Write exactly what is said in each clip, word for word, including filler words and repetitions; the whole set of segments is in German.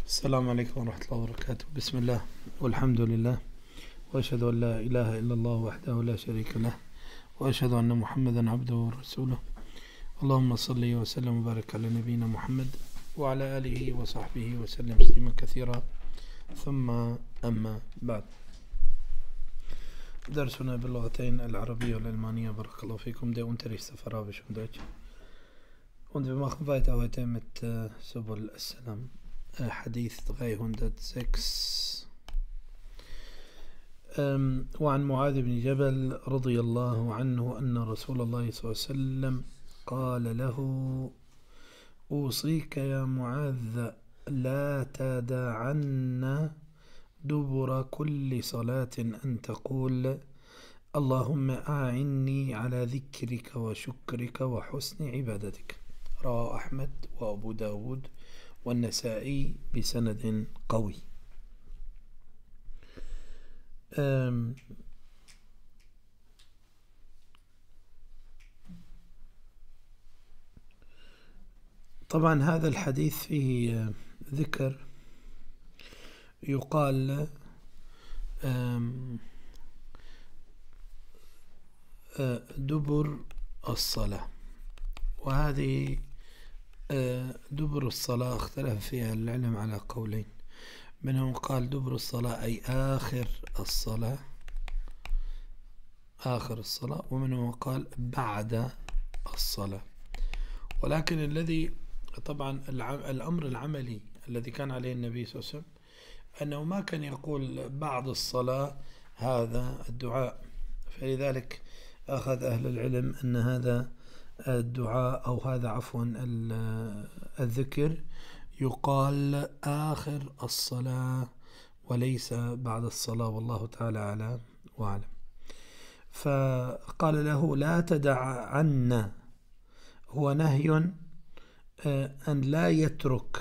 السلام عليكم ورحمة الله وبركاته. بسم الله والحمد لله، وأشهد أن لا إله إلا الله وحده لا شريك له، وأشهد أن محمدا عبده ورسوله. اللهم صل وسلم وبارك على نبينا محمد وعلى آله وصحبه وسلم تسليما كثيرا، ثم أما بعد. درسنا باللغتين العربية والألمانية. بارك الله فيكم. Det Unterricht auf Arabisch und Deutsch. Und wir machen weiter heute mit äh, Subul As-Salam. حديث dreihundertsechs. وعن معاذ بن جبل رضي الله عنه أن رسول الله صلى الله عليه وسلم قال له: أوصيك يا معاذ لا تدعن دبر كل صلاة أن تقول اللهم أعني على ذكرك وشكرك وحسن عبادتك. رواه أحمد وأبو داود والنسائي بسند قوي. طبعا هذا الحديث فيه ذكر يقال دبر الصلاة، وهذه دبر الصلاة اختلف فيها العلم على قولين. منهم قال دبر الصلاة أي آخر الصلاة آخر الصلاة، ومنهم قال بعد الصلاة. ولكن الذي طبعا الأمر العملي الذي كان عليه النبي صلى الله عليه وسلم أنه ما كان يقول بعد الصلاة هذا الدعاء، فلذلك أخذ أهل العلم أن هذا الدعاء أو هذا عفوا الذكر يقال آخر الصلاة وليس بعد الصلاة، والله تعالى أعلم وأعلم. فقال له لا تدع عنا، هو نهي أن لا يترك،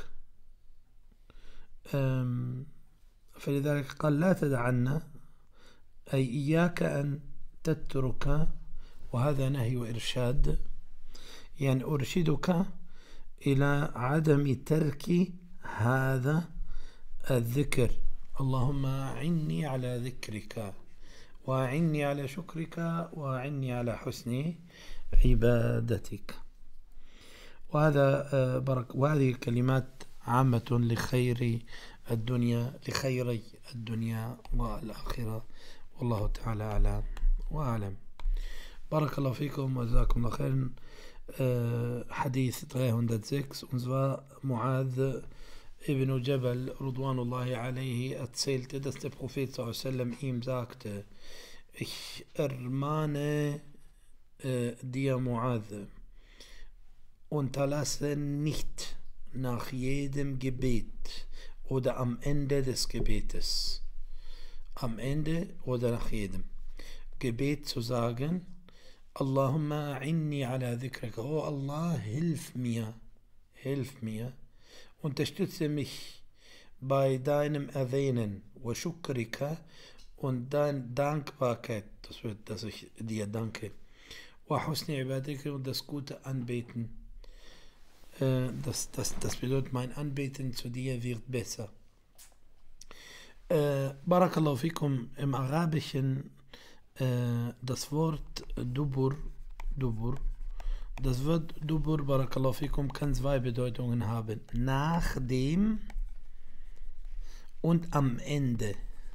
فلذلك قال لا تدع عنا أي إياك أن تترك، وهذا نهي وإرشاد، يعني أرشدك إلى عدم ترك هذا الذكر. اللهم أعني على ذكرك وأعني على شكرك وأعني على حسن عبادتك. وهذا برك وهذه الكلمات عامة لخير الدنيا لخيري الدنيا والآخرة، والله تعالى أعلم وأعلم. بارك الله فيكم وجزاكم الله خيرا. حديث dreihundertsechs, und zwar Mu'adh ibn Jabal Ridwanullahi alayhi erzählte, dass der Prophet sallallahu alaihi wasallam ihm sagte: Ich ermahne äh, dir, Mu'adh, unterlasse nicht nach jedem Gebet oder am Ende des Gebetes, am Ende oder nach jedem Gebet zu sagen: Allahumma a'inni ala dhikrika, oh Allah, hilf mir, hilf mir, unterstütze mich bei deinem Erwähnen, wa shukrika, und deine Dankbarkeit, das wird, dass ich dir danke, wa husni ibadika, und das gute Anbeten, das, das, das bedeutet, mein Anbeten zu dir wird besser. Barakallahu fikum. Im Arabischen das Wort Dubur, Dubur, das Wort Dubur, Barakallahu fikum, kann zwei Bedeutungen haben: nach dem und am Ende.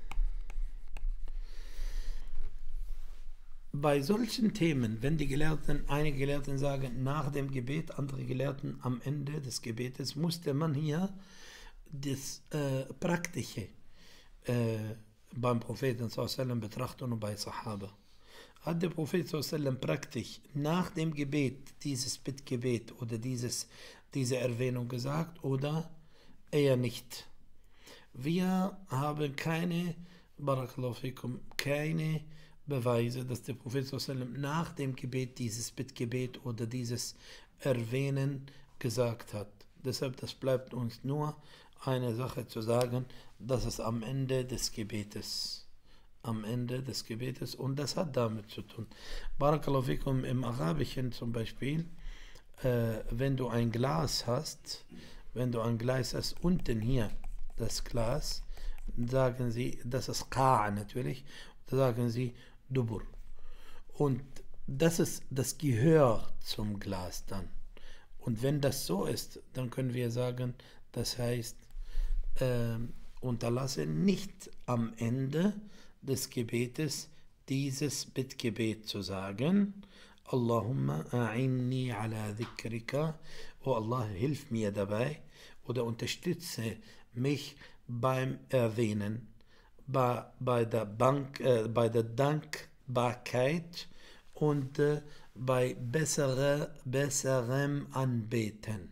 Bei solchen Themen, wenn die Gelehrten, einige Gelehrten sagen nach dem Gebet, andere Gelehrten am Ende des Gebetes, musste man hier das äh, Praktische äh, beim Propheten sallallahu alaihi wasallam betrachten und bei Sahaba. Hat der Prophet sallallahu alaihi wasallam praktisch nach dem Gebet dieses Bittgebet oder dieses, diese Erwähnung gesagt oder eher nicht? Wir haben keine, Barakallahu fikum, keine Beweise, dass der Prophet sallallahu alaihi wasallam nach dem Gebet dieses Bittgebet oder dieses Erwähnen gesagt hat. Deshalb, das bleibt uns nur eine Sache zu sagen, dass es am Ende des Gebetes, am Ende des Gebetes, und das hat damit zu tun. Barakallahu fikum, im Arabischen zum Beispiel, äh, wenn du ein Glas hast, wenn du ein Glas hast, unten hier das Glas, sagen sie, das ist Qa' natürlich, da sagen sie Dubur. Und das ist das Gehör zum Glas dann. Und wenn das so ist, dann können wir sagen, das heißt, äh, unterlasse nicht am Ende des Gebetes dieses Bittgebet zu sagen, Allahumma a'inni ala dhikrika, oh Allah, hilf mir dabei oder unterstütze mich beim Erwähnen, bei, bei, der, Bank, äh, bei der Dankbarkeit und äh, bei bessere, besserem Anbeten.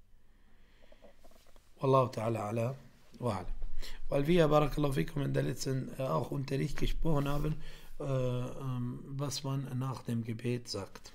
Wallahu ta'ala ala wa ala. Weil wir, Barakallahu fikum, in der letzten äh, auch Unterricht gesprochen haben, äh, ähm, was man nach dem Gebet sagt.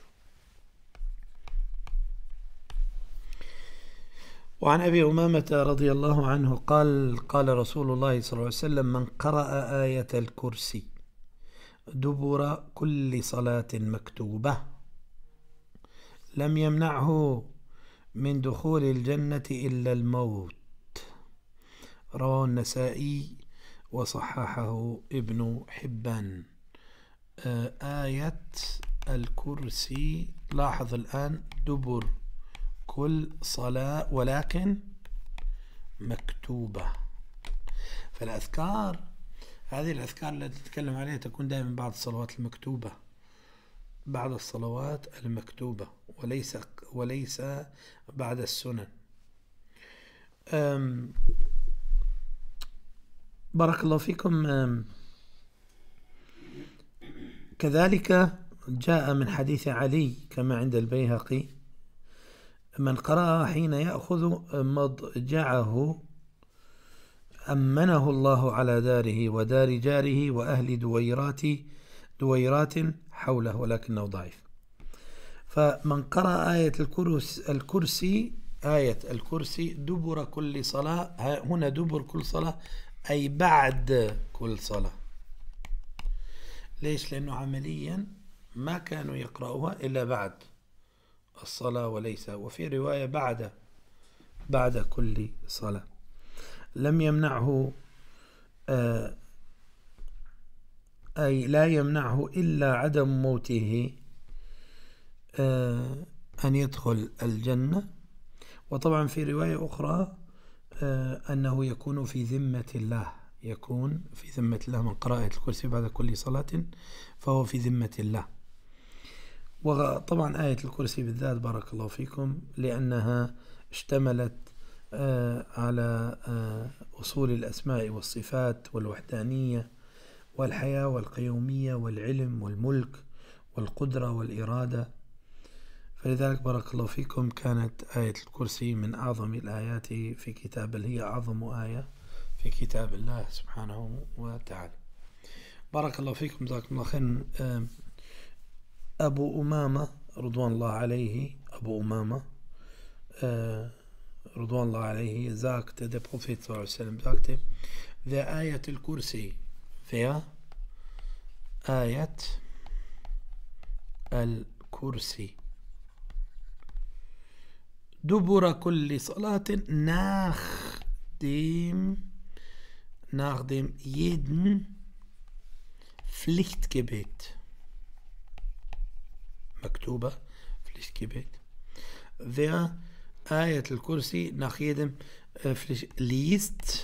وعن أبي أمامة رضي الله عنه قال قال رسول الله صلى الله عليه وسلم من قرأ آية الكرسي دبر كل صلاة مكتوبة لم يمنعه من دخول الجنة إلا الموت. رواه النسائي وصححه ابن حبان. آية الكرسي، لاحظ الآن، دبر كل صلاة ولكن مكتوبة. فالأذكار، هذه الأذكار التي تتكلم عليها تكون دائما بعد الصلوات المكتوبة، بعد الصلوات المكتوبة، وليس وليس بعد السنن. بارك الله فيكم. كذلك جاء من حديث علي كما عند البيهقي من قرأ حين يأخذ مضجعه أمنه الله على داره ودار جاره وأهل دويرات دويرات حوله، ولكنه ضعيف. فمن قرأ آية الكرسي, الكرسي آية الكرسي دبر كل صلاة، هنا دبر كل صلاة أي بعد كل صلاة. ليش؟ لأنه عمليا ما كانوا يقرأوها إلا بعد الصلاة وليس، وفي رواية بعد بعد كل صلاة. لم يمنعه آه أي لا يمنعه إلا عدم موته آه أن يدخل الجنة. وطبعا في رواية أخرى آه أنه يكون في ذمة الله، يكون في ذمة الله. من قراءة الكرسي بعد كل صلاة فهو في ذمة الله. وطبعا آية الكرسي بالذات بارك الله فيكم لأنها اشتملت آه على آه أصول الأسماء والصفات والوحدانية والحياة والقيومية والعلم والملك والقدرة والإرادة. فلذلك بارك الله فيكم كانت آية الكرسي من أعظم الآيات في كتاب، بل هي أعظم آية في كتاب الله سبحانه وتعالى. بارك الله فيكم، جزاكم الله خير. أبو أمامة رضوان الله عليه، أبو أمامة رضوان الله عليه sagte, der Prophet sallallahu alaihi wasallam sagte, wer Ayat al-Kursi, wer Ayat al-Kursi dubura kulli salatin, nach dem nach dem jeden Pflichtgebet, Maktuba, Pflichtgebet, wer Ayat al-Kursi nach jedem äh, Pflicht liest,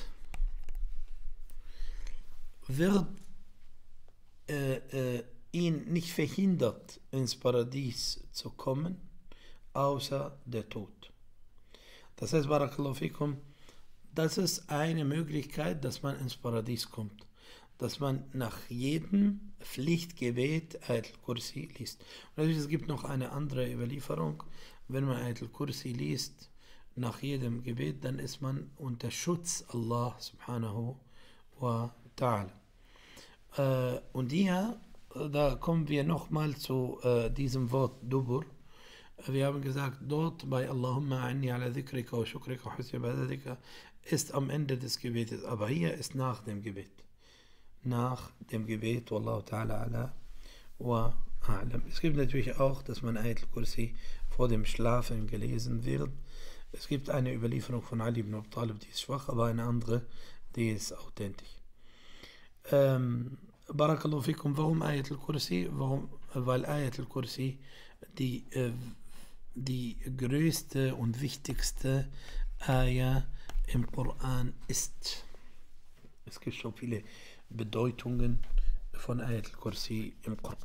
wird äh, äh, ihn nicht verhindert, ins Paradies zu kommen, außer der Tod. Das heißt, Barakallahu fikum, das ist eine Möglichkeit, dass man ins Paradies kommt, dass man nach jedem Pflichtgebet Ayat al-Kursi liest. Und natürlich, es gibt noch eine andere Überlieferung, wenn man Ayat al-Kursi liest nach jedem Gebet, dann ist man unter Schutz Allah subhanahu wa ta'ala. Äh, und hier, da kommen wir nochmal zu äh, diesem Wort Dubur. Wir haben gesagt, dort bei Allahumma a'inni ala dhikrika wa shukrika wa husni ibadatika ist am Ende des Gebetes, aber hier ist nach dem Gebet. Nach dem Gebet, Wallahu ta'ala ala wa a'lam. Es gibt natürlich auch, dass man Ayat al-Kursi vor dem Schlafen gelesen wird. Es gibt eine Überlieferung von Ali ibn Abi Talib, die ist schwach, aber eine andere, die ist authentisch. Ähm, Barakallahu fikum, warum Ayat al-Kursi? Warum? Weil Ayat al-Kursi die, äh, die größte und wichtigste Ayah im Koran ist. Es gibt schon viele Bedeutungen von Ayat al-Kursi im Koran.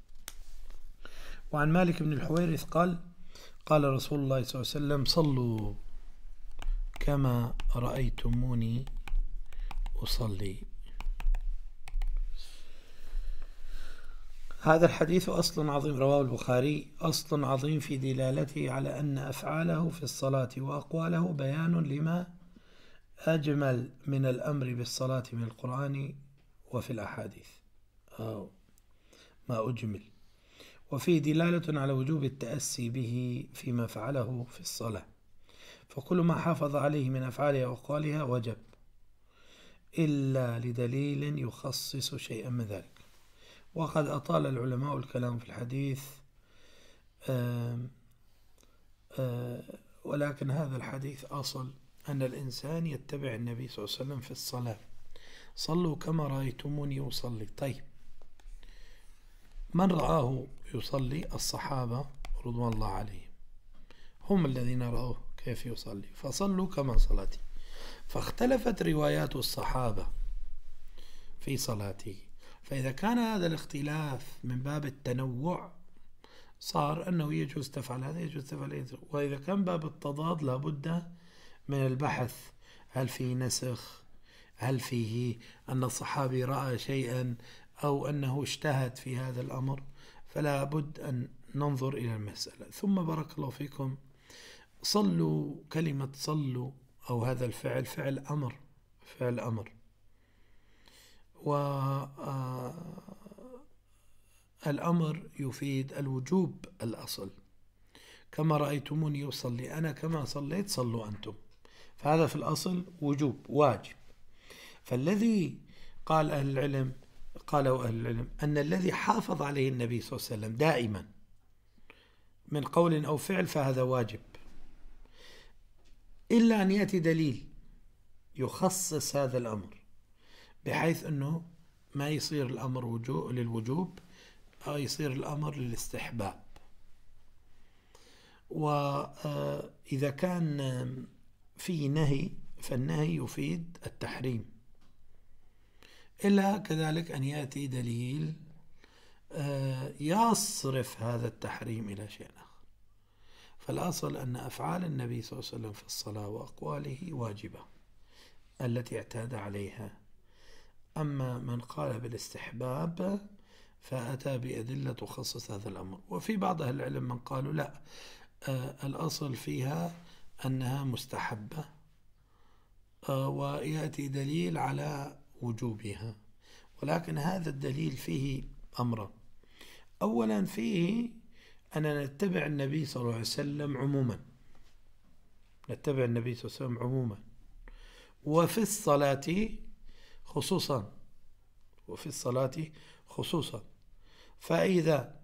وعن مالك بن الحويرث قال قال رسول الله صلى الله عليه وسلم صلوا كما رأيتموني أصلي. هذا الحديث أصل عظيم رواه البخاري، أصل عظيم في دلالته على أن أفعاله في الصلاة وأقواله بيان لما أجمل من الأمر بالصلاة من القرآن وفي الأحاديث أو ما أجمل، وفيه دلالة على وجوب التأسي به فيما فعله في الصلاة، فكل ما حافظ عليه من أفعالها وأقوالها وجب إلا لدليل يخصص شيئا من ذلك. وقد أطال العلماء الكلام في الحديث آم آم ولكن هذا الحديث أصل أن الإنسان يتبع النبي صلى الله عليه وسلم في الصلاة. صلوا كما رأيتموني أصلي. طيب، من رآه يصلي؟ الصحابة رضوان الله عليهم، هم الذين رأوه كيف يصلي فصلوا كما صلاتي. فاختلفت روايات الصحابة في صلاته، فإذا كان هذا الاختلاف من باب التنوع صار أنه يجوز تفعل هذا يجوز تفعل هذا، وإذا كان باب التضاد لابد من البحث، هل فيه نسخ، هل فيه أن الصحابي رأى شيئا أو أنه اجتهد في هذا الأمر، فلا بد أن ننظر إلى المسألة. ثم بارك الله فيكم، صلوا، كلمة صلوا أو هذا الفعل فعل أمر، فعل أمر، والأمر يفيد الوجوب الأصل. كما رأيتموني يصلي، أنا كما صليت صلوا أنتم، فهذا في الأصل وجوب، واجب. فالذي قال أهل العلم قالوا أهل العلم أن الذي حافظ عليه النبي صلى الله عليه وسلم دائما من قول أو فعل فهذا واجب، إلا أن يأتي دليل يخصص هذا الأمر بحيث أنه ما يصير الأمر وجوب للوجوب أو يصير الأمر للاستحباب. وإذا كان في نهي فالنهي يفيد التحريم، إلا كذلك أن يأتي دليل يصرف هذا التحريم إلى شيء آخر. فالأصل أن أفعال النبي صلى الله عليه وسلم في الصلاة وأقواله واجبة التي اعتاد عليها. أما من قال بالاستحباب فأتى بأدلة تخصص هذا الأمر. وفي بعض أهل العلم من قالوا لا، الأصل فيها أنها مستحبة ويأتي دليل على وجوبها، ولكن هذا الدليل فيه أمرا. أولا فيه أننا نتبع النبي صلى الله عليه وسلم عموما، نتبع النبي صلى الله عليه وسلم عموما، وفي الصلاة خصوصا، وفي الصلاة خصوصا. فإذا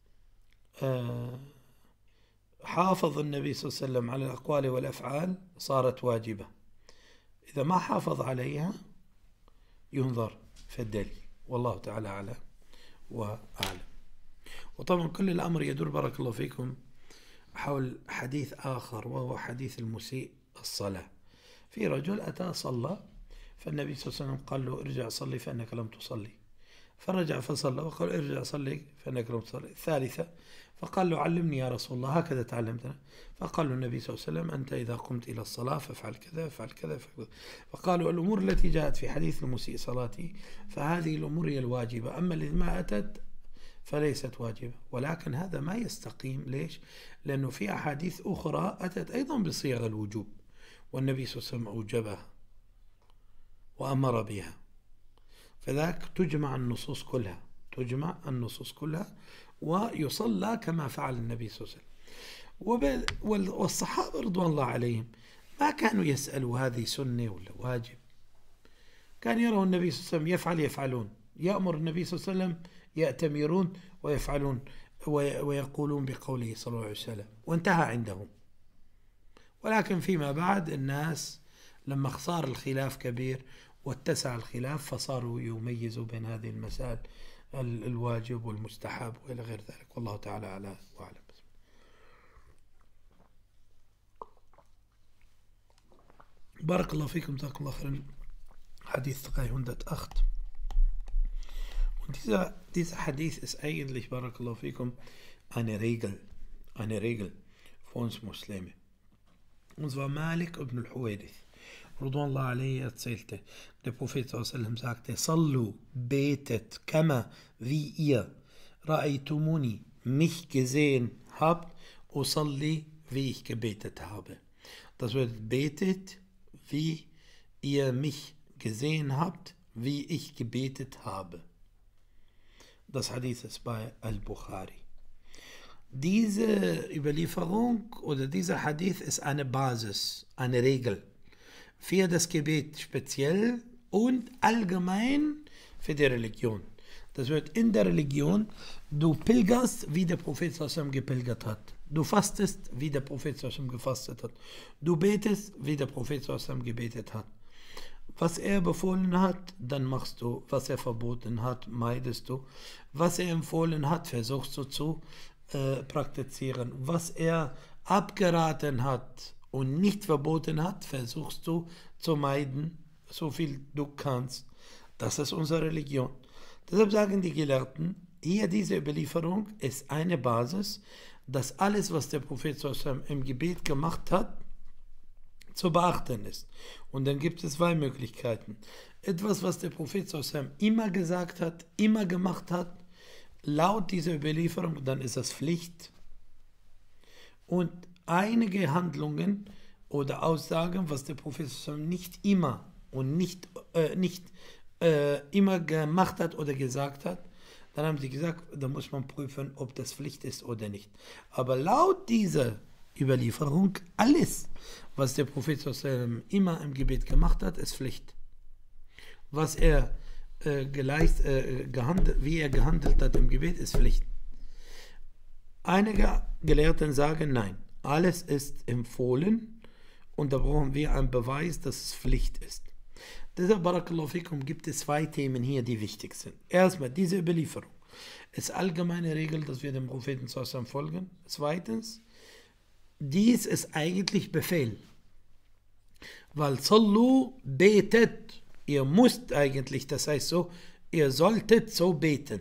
حافظ النبي صلى الله عليه وسلم على الأقوال والأفعال صارت واجبة، إذا ما حافظ عليها ينظر في الدليل، والله تعالى أعلى وأعلم. وطبعا كل الأمر يدور بارك الله فيكم حول حديث آخر، وهو حديث المسيء الصلاة. في رجل أتى صلى، فالنبي صلى الله عليه وسلم قال له ارجع صلي فإنك لم تصلي، فرجع فصلى، وقال ارجع صلي فإنك لم تصلي. الثالثة فقال له علمني يا رسول الله هكذا تعلمتنا، فقال له النبي صلى الله عليه وسلم أنت إذا قمت إلى الصلاة فافعل كذا فافعل كذا فافعل. فقالوا الأمور التي جاءت في حديث المسيء صلاتي فهذه الأمور هي الواجبة، أما التي ما أتت فليست واجبة. ولكن هذا ما يستقيم. ليش؟ لأنه في أحاديث أخرى أتت أيضا بصيغ الوجوب، والنبي صلى الله عليه وسلم أوجبها وأمر بها، فذاك تجمع النصوص كلها، تجمع النصوص كلها ويصلى كما فعل النبي صلى الله عليه وسلم. والصحابة رضوان الله عليهم ما كانوا يسألوا هذه سنة ولا واجب، كان يروا النبي صلى الله عليه وسلم يفعل يفعلون، يأمر النبي صلى الله عليه وسلم يأتمرون ويفعلون ويقولون بقوله صلى الله عليه وسلم، وانتهى عندهم. ولكن فيما بعد الناس لما صار الخلاف كبير واتسع الخلاف فصاروا يميزوا بين هذه المسائل الواجب والمستحب وإلى غير ذلك. والله تعالى أعلى وأعلم. بارك الله fikum, جزاكم الله خيرا. Hadith dreihundertacht. Und dieser, dieser Hadith ist eigentlich, Barakallahu fikum, eine Regel, eine Regel für uns Muslime. Und zwar Malik ibn al-Huwairith, Ridwanullah alayhi, erzählte, der Prophet sallallahu alaihi wasallam sagte, Sallu, betet, kama, wie ihr, ra'aytumuni, mich gesehen habt, usalli, wie ich gebetet habe. Das bedeutet, betet, wie ihr mich gesehen habt, wie ich gebetet habe. Das Hadith ist bei Al-Bukhari. Diese Überlieferung oder dieser Hadith ist eine Basis, eine Regel für das Gebet speziell und allgemein für die Religion. Das wird in der Religion, du pilgerst, wie der Prophet sallallahu alaihi wasallam gepilgert hat. Du fastest, wie der Prophet sallallahu alaihi wasallam gefastet hat. Du betest, wie der Prophet sallallahu alaihi wasallam gebetet hat. Was er befohlen hat, dann machst du. Was er verboten hat, meidest du. Was er empfohlen hat, versuchst du zu äh, praktizieren. Was er abgeraten hat und nicht verboten hat, versuchst du zu meiden, so viel du kannst. Das ist unsere Religion. Deshalb sagen die Gelehrten, hier diese Überlieferung ist eine Basis, dass alles, was der Prophet im Gebet gemacht hat, zu beachten ist. Und dann gibt es zwei Möglichkeiten. Etwas, was der Prophet immer gesagt hat, immer gemacht hat, laut dieser Überlieferung, dann ist das Pflicht. Und einige Handlungen oder Aussagen, was der Prophet nicht immer und nicht, äh, nicht äh, immer gemacht hat oder gesagt hat, dann haben sie gesagt, da muss man prüfen, ob das Pflicht ist oder nicht. Aber laut dieser Überlieferung, alles, was der Prophet immer im Gebet gemacht hat, ist Pflicht. Was er äh, geleist, äh, gehandelt, wie er gehandelt hat im Gebet, ist Pflicht. Einige Gelehrten sagen, nein, alles ist empfohlen und da brauchen wir einen Beweis, dass es Pflicht ist. Deshalb, Barakallahu fikum, gibt es zwei Themen hier, die wichtig sind. Erstmal, diese Überlieferung ist allgemeine Regel, dass wir dem Propheten folgen. Zweitens, dies ist eigentlich Befehl. Weil Sallu betet, ihr müsst eigentlich, das heißt so, ihr solltet so beten,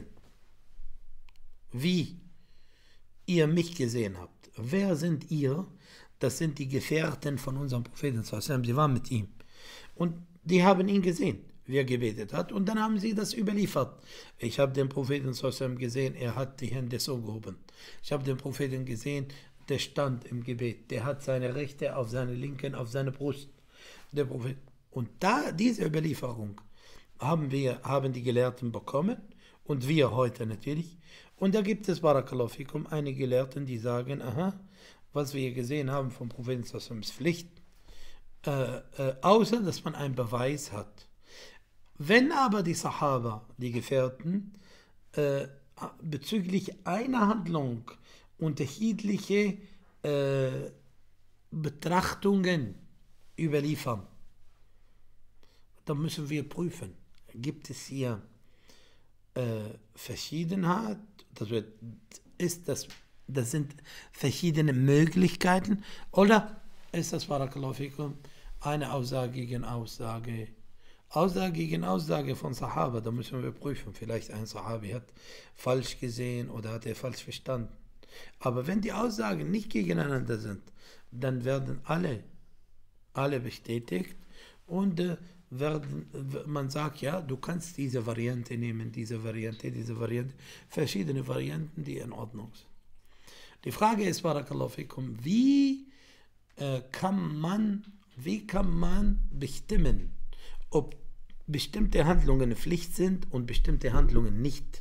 wie ihr mich gesehen habt. Wer sind ihr? Das sind die Gefährten von unserem Propheten. Sie waren mit ihm. Und die haben ihn gesehen, wie er gebetet hat. Und dann haben sie das überliefert. Ich habe den Propheten gesehen, er hat die Hände so gehoben. Ich habe den Propheten gesehen, der stand im Gebet. Der hat seine rechte auf seine linken, auf seine Brust. Der Prophet. Und da, diese Überlieferung haben wir, haben die Gelehrten bekommen. Und wir heute natürlich. Und da gibt es, Barakallahu fikum, einige Gelehrten, die sagen, aha, was wir gesehen haben vom Propheten ist Pflicht. Äh, äh, außer, dass man einen Beweis hat. Wenn aber die Sahaba, die Gefährten, äh, bezüglich einer Handlung unterschiedliche äh, Betrachtungen überliefern, dann müssen wir prüfen, gibt es hier äh, Verschiedenheit, das wird, ist das, das sind verschiedene Möglichkeiten, oder ist das, Barakallahu fikum, eine Aussage gegen Aussage, Aussage gegen Aussage von Sahaba, da müssen wir prüfen, vielleicht ein Sahabi hat falsch gesehen oder hat er falsch verstanden. Aber wenn die Aussagen nicht gegeneinander sind, dann werden alle, alle bestätigt und äh, werden, man sagt, ja, du kannst diese Variante nehmen, diese Variante, diese Variante, verschiedene Varianten, die in Ordnung sind. Die Frage ist, Barakallahu fikum, wie äh, kann man, wie kann man bestimmen, ob bestimmte Handlungen Pflicht sind und bestimmte Handlungen nicht?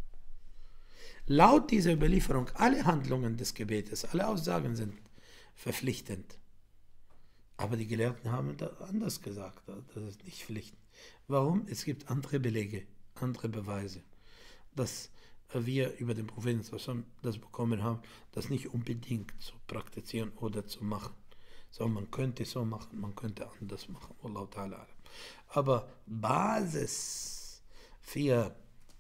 Laut dieser Überlieferung, alle Handlungen des Gebetes, alle Aussagen sind verpflichtend. Aber die Gelehrten haben das anders gesagt, das ist nicht Pflicht. Warum? Es gibt andere Belege, andere Beweise, dass wir über den Propheten das bekommen haben, das nicht unbedingt zu praktizieren oder zu machen, So, man könnte so machen, man könnte anders machen. Wallahu ta'ala alam. Aber Basis für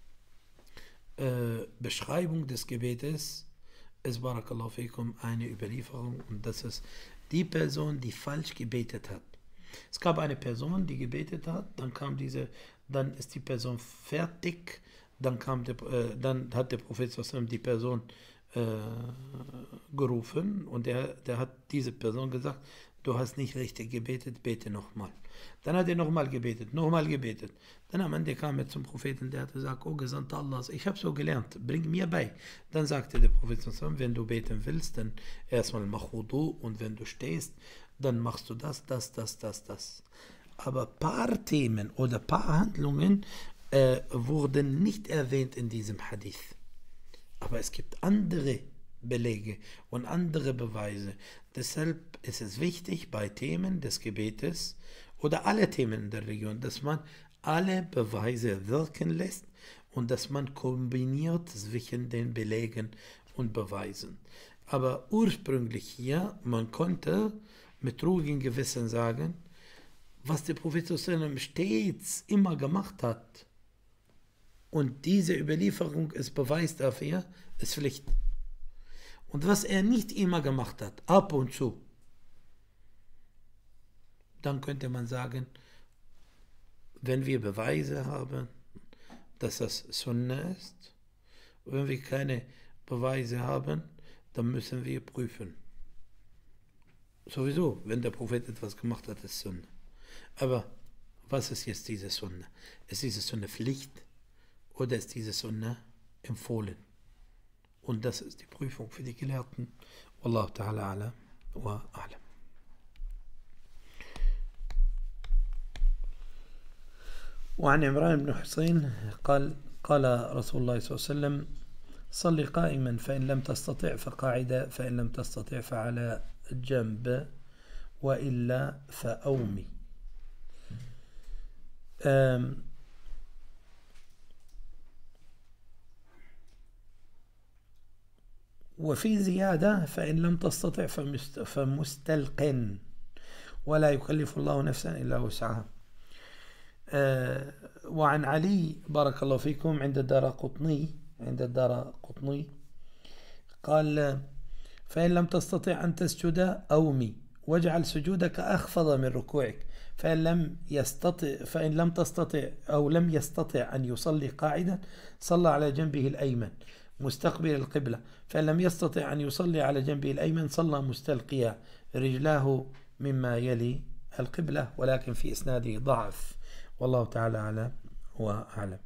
äh, Beschreibung des Gebetes ist, Barakallahu fikum, eine Überlieferung, und das ist die Person, die falsch gebetet hat. Es gab eine Person, die gebetet hat, dann kam diese, dann ist die Person fertig, dann kam der, äh, dann hat der Prophet die Person äh, gerufen, und der, der hat diese Person gesagt, du hast nicht richtig gebetet, bete nochmal. Dann hat er nochmal gebetet, nochmal gebetet. Dann am Ende kam er zum Propheten, der hat gesagt, oh Gesandter Allahs, ich habe so gelernt, bring mir bei. Dann sagte der Prophet, wenn du beten willst, dann erstmal mach Wudu, und wenn du stehst, dann machst du das, das, das, das, das. Aber paar Themen oder paar Handlungen äh, wurden nicht erwähnt in diesem Hadith. Aber es gibt andere Belege und andere Beweise. Deshalb ist es wichtig bei Themen des Gebetes oder alle Themen in der Religion, dass man alle Beweise wirken lässt und dass man kombiniert zwischen den Belegen und Beweisen. Aber ursprünglich hier, man konnte mit ruhigem Gewissen sagen, was der Prophet stets immer gemacht hat. Und diese Überlieferung ist Beweis dafür, ist Pflicht. Und was er nicht immer gemacht hat, ab und zu, dann könnte man sagen, wenn wir Beweise haben, dass das Sunna ist, wenn wir keine Beweise haben, dann müssen wir prüfen. Sowieso, wenn der Prophet etwas gemacht hat, ist Sunna. Aber was ist jetzt diese Sunna? Ist diese Sunna Pflicht oder ist diese Sunna empfohlen? Und das ist die Prüfung für die Gelehrten. Wallahu ta'ala ala wa a'lam. وعن عمران بن حسين قال قال رسول الله صلى الله عليه وسلم صل قائما فإن لم تستطع فقاعدا فإن لم تستطع فعلى جنب وإلا فأومي. وفي زيادة فإن لم تستطع فمستلقٍ ولا يكلف الله نفسا إلا وسعها. وعن علي بارك الله فيكم عند الدارقطني عند الدارقطني قال فإن لم تستطع أن تسجد أومي واجعل سجودك أخفض من ركوعك فإن لم يستطع فإن لم تستطع أو لم يستطع أن يصلي قاعدا صلى على جنبه الأيمن مستقبل القبلة فإن لم يستطع أن يصلي على جنبه الأيمن صلى مستلقيا رجلاه مما يلي القبلة ولكن في إسناده ضعف والله تعالى أعلم وأعلم.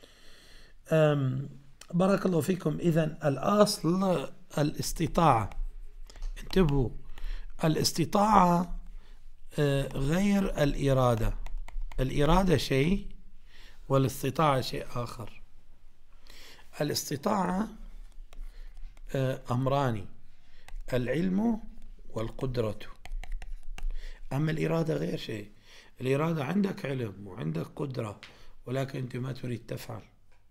بارك الله فيكم. إذن الأصل الاستطاعة، انتبهوا، الاستطاعة غير الإرادة. الإرادة شيء والاستطاعة شيء آخر. الاستطاعة أمران، العلم والقدرة، أما الإرادة غير شيء. الإرادة عندك علم وعندك قدرة ولكن أنت ما تريد تفعل،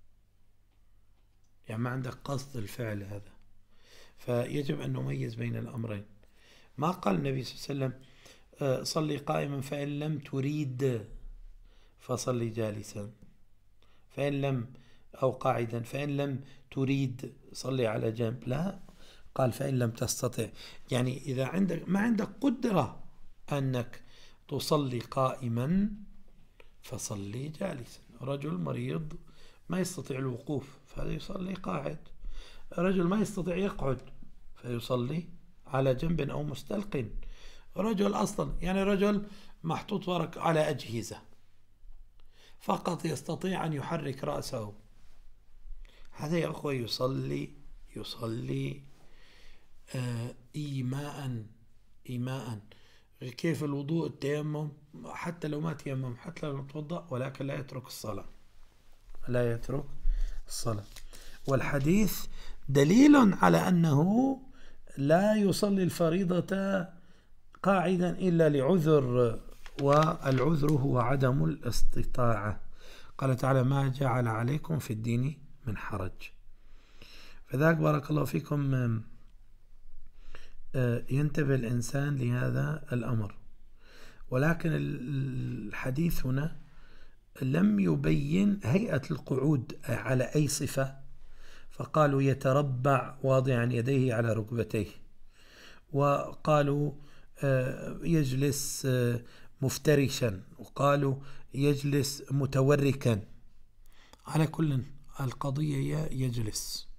يعني ما عندك قصد الفعل هذا، فيجب أن نميز بين الأمرين. ما قال النبي صلى الله عليه وسلم صلي قائما فإن لم تريد فصلي جالسا، فإن لم أو قاعدا، فإن لم تريد صلي على جنب، لا، قال فإن لم تستطع، يعني إذا عندك ما عندك قدرة أنك تصلي قائما فصلي جالسا. رجل مريض ما يستطيع الوقوف فهذا يصلي قاعد، رجل ما يستطيع يقعد فيصلي على جنب أو مستلق، رجل أصلا يعني رجل محطوط ورق على أجهزة فقط يستطيع أن يحرك رأسه، هذا يا أخوة يصلي يصلي آه إيماء إيماء. كيف الوضوء؟ التيمم، حتى لو ما تيمم، حتى لو توضأ، ولكن لا يترك الصلاة، لا يترك الصلاة. والحديث دليل على أنه لا يصلي الفريضة قاعدا إلا لعذر، والعذر هو عدم الاستطاعة. قال تعالى ما جعل عليكم في الدين من حرج. فذاك بارك الله فيكم ينتبه الإنسان لهذا الأمر. ولكن الحديث هنا لم يبين هيئة القعود على أي صفة، فقالوا يتربع واضعا يديه على ركبتيه، وقالوا يجلس مفترشا، وقالوا يجلس متوركا. على كل القضية هي يجلس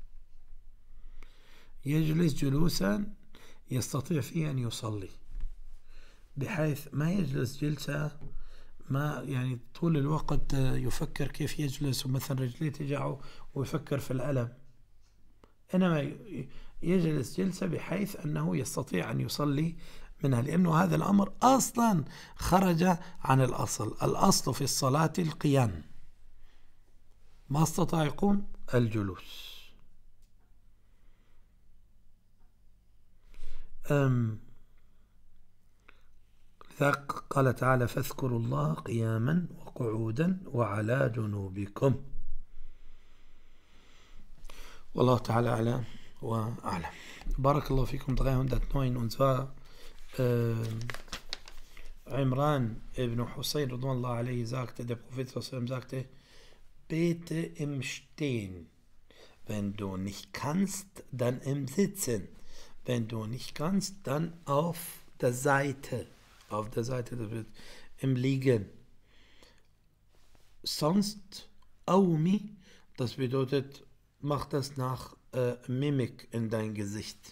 يجلس جلوسا يستطيع فيه أن يصلي، بحيث ما يجلس جلسة ما يعني طول الوقت يفكر كيف يجلس ومثلا رجليه تجعه ويفكر في الألم، إنما يجلس جلسة بحيث أنه يستطيع أن يصلي منها، لأنه هذا الأمر أصلا خرج عن الأصل. الأصل في الصلاة القيام، ما استطاع يقوم الجلوس. أم لذلك قال تعالى فاذكروا الله قياما وقعودا وعلى جنوبكم. والله تعالى أعلم وأعلم. بارك الله fikum dreihundertneun. Und zwar äh, Imran ibn Hussein radhiyallahu alayhi sagte, der Prophet sagte, bete im Stehen. Wenn du nicht kannst, dann im Sitzen. Wenn du nicht kannst, dann auf der Seite. Auf der Seite, das wird im Liegen. Sonst Aumi, das bedeutet, mach das nach äh, Mimik in dein Gesicht.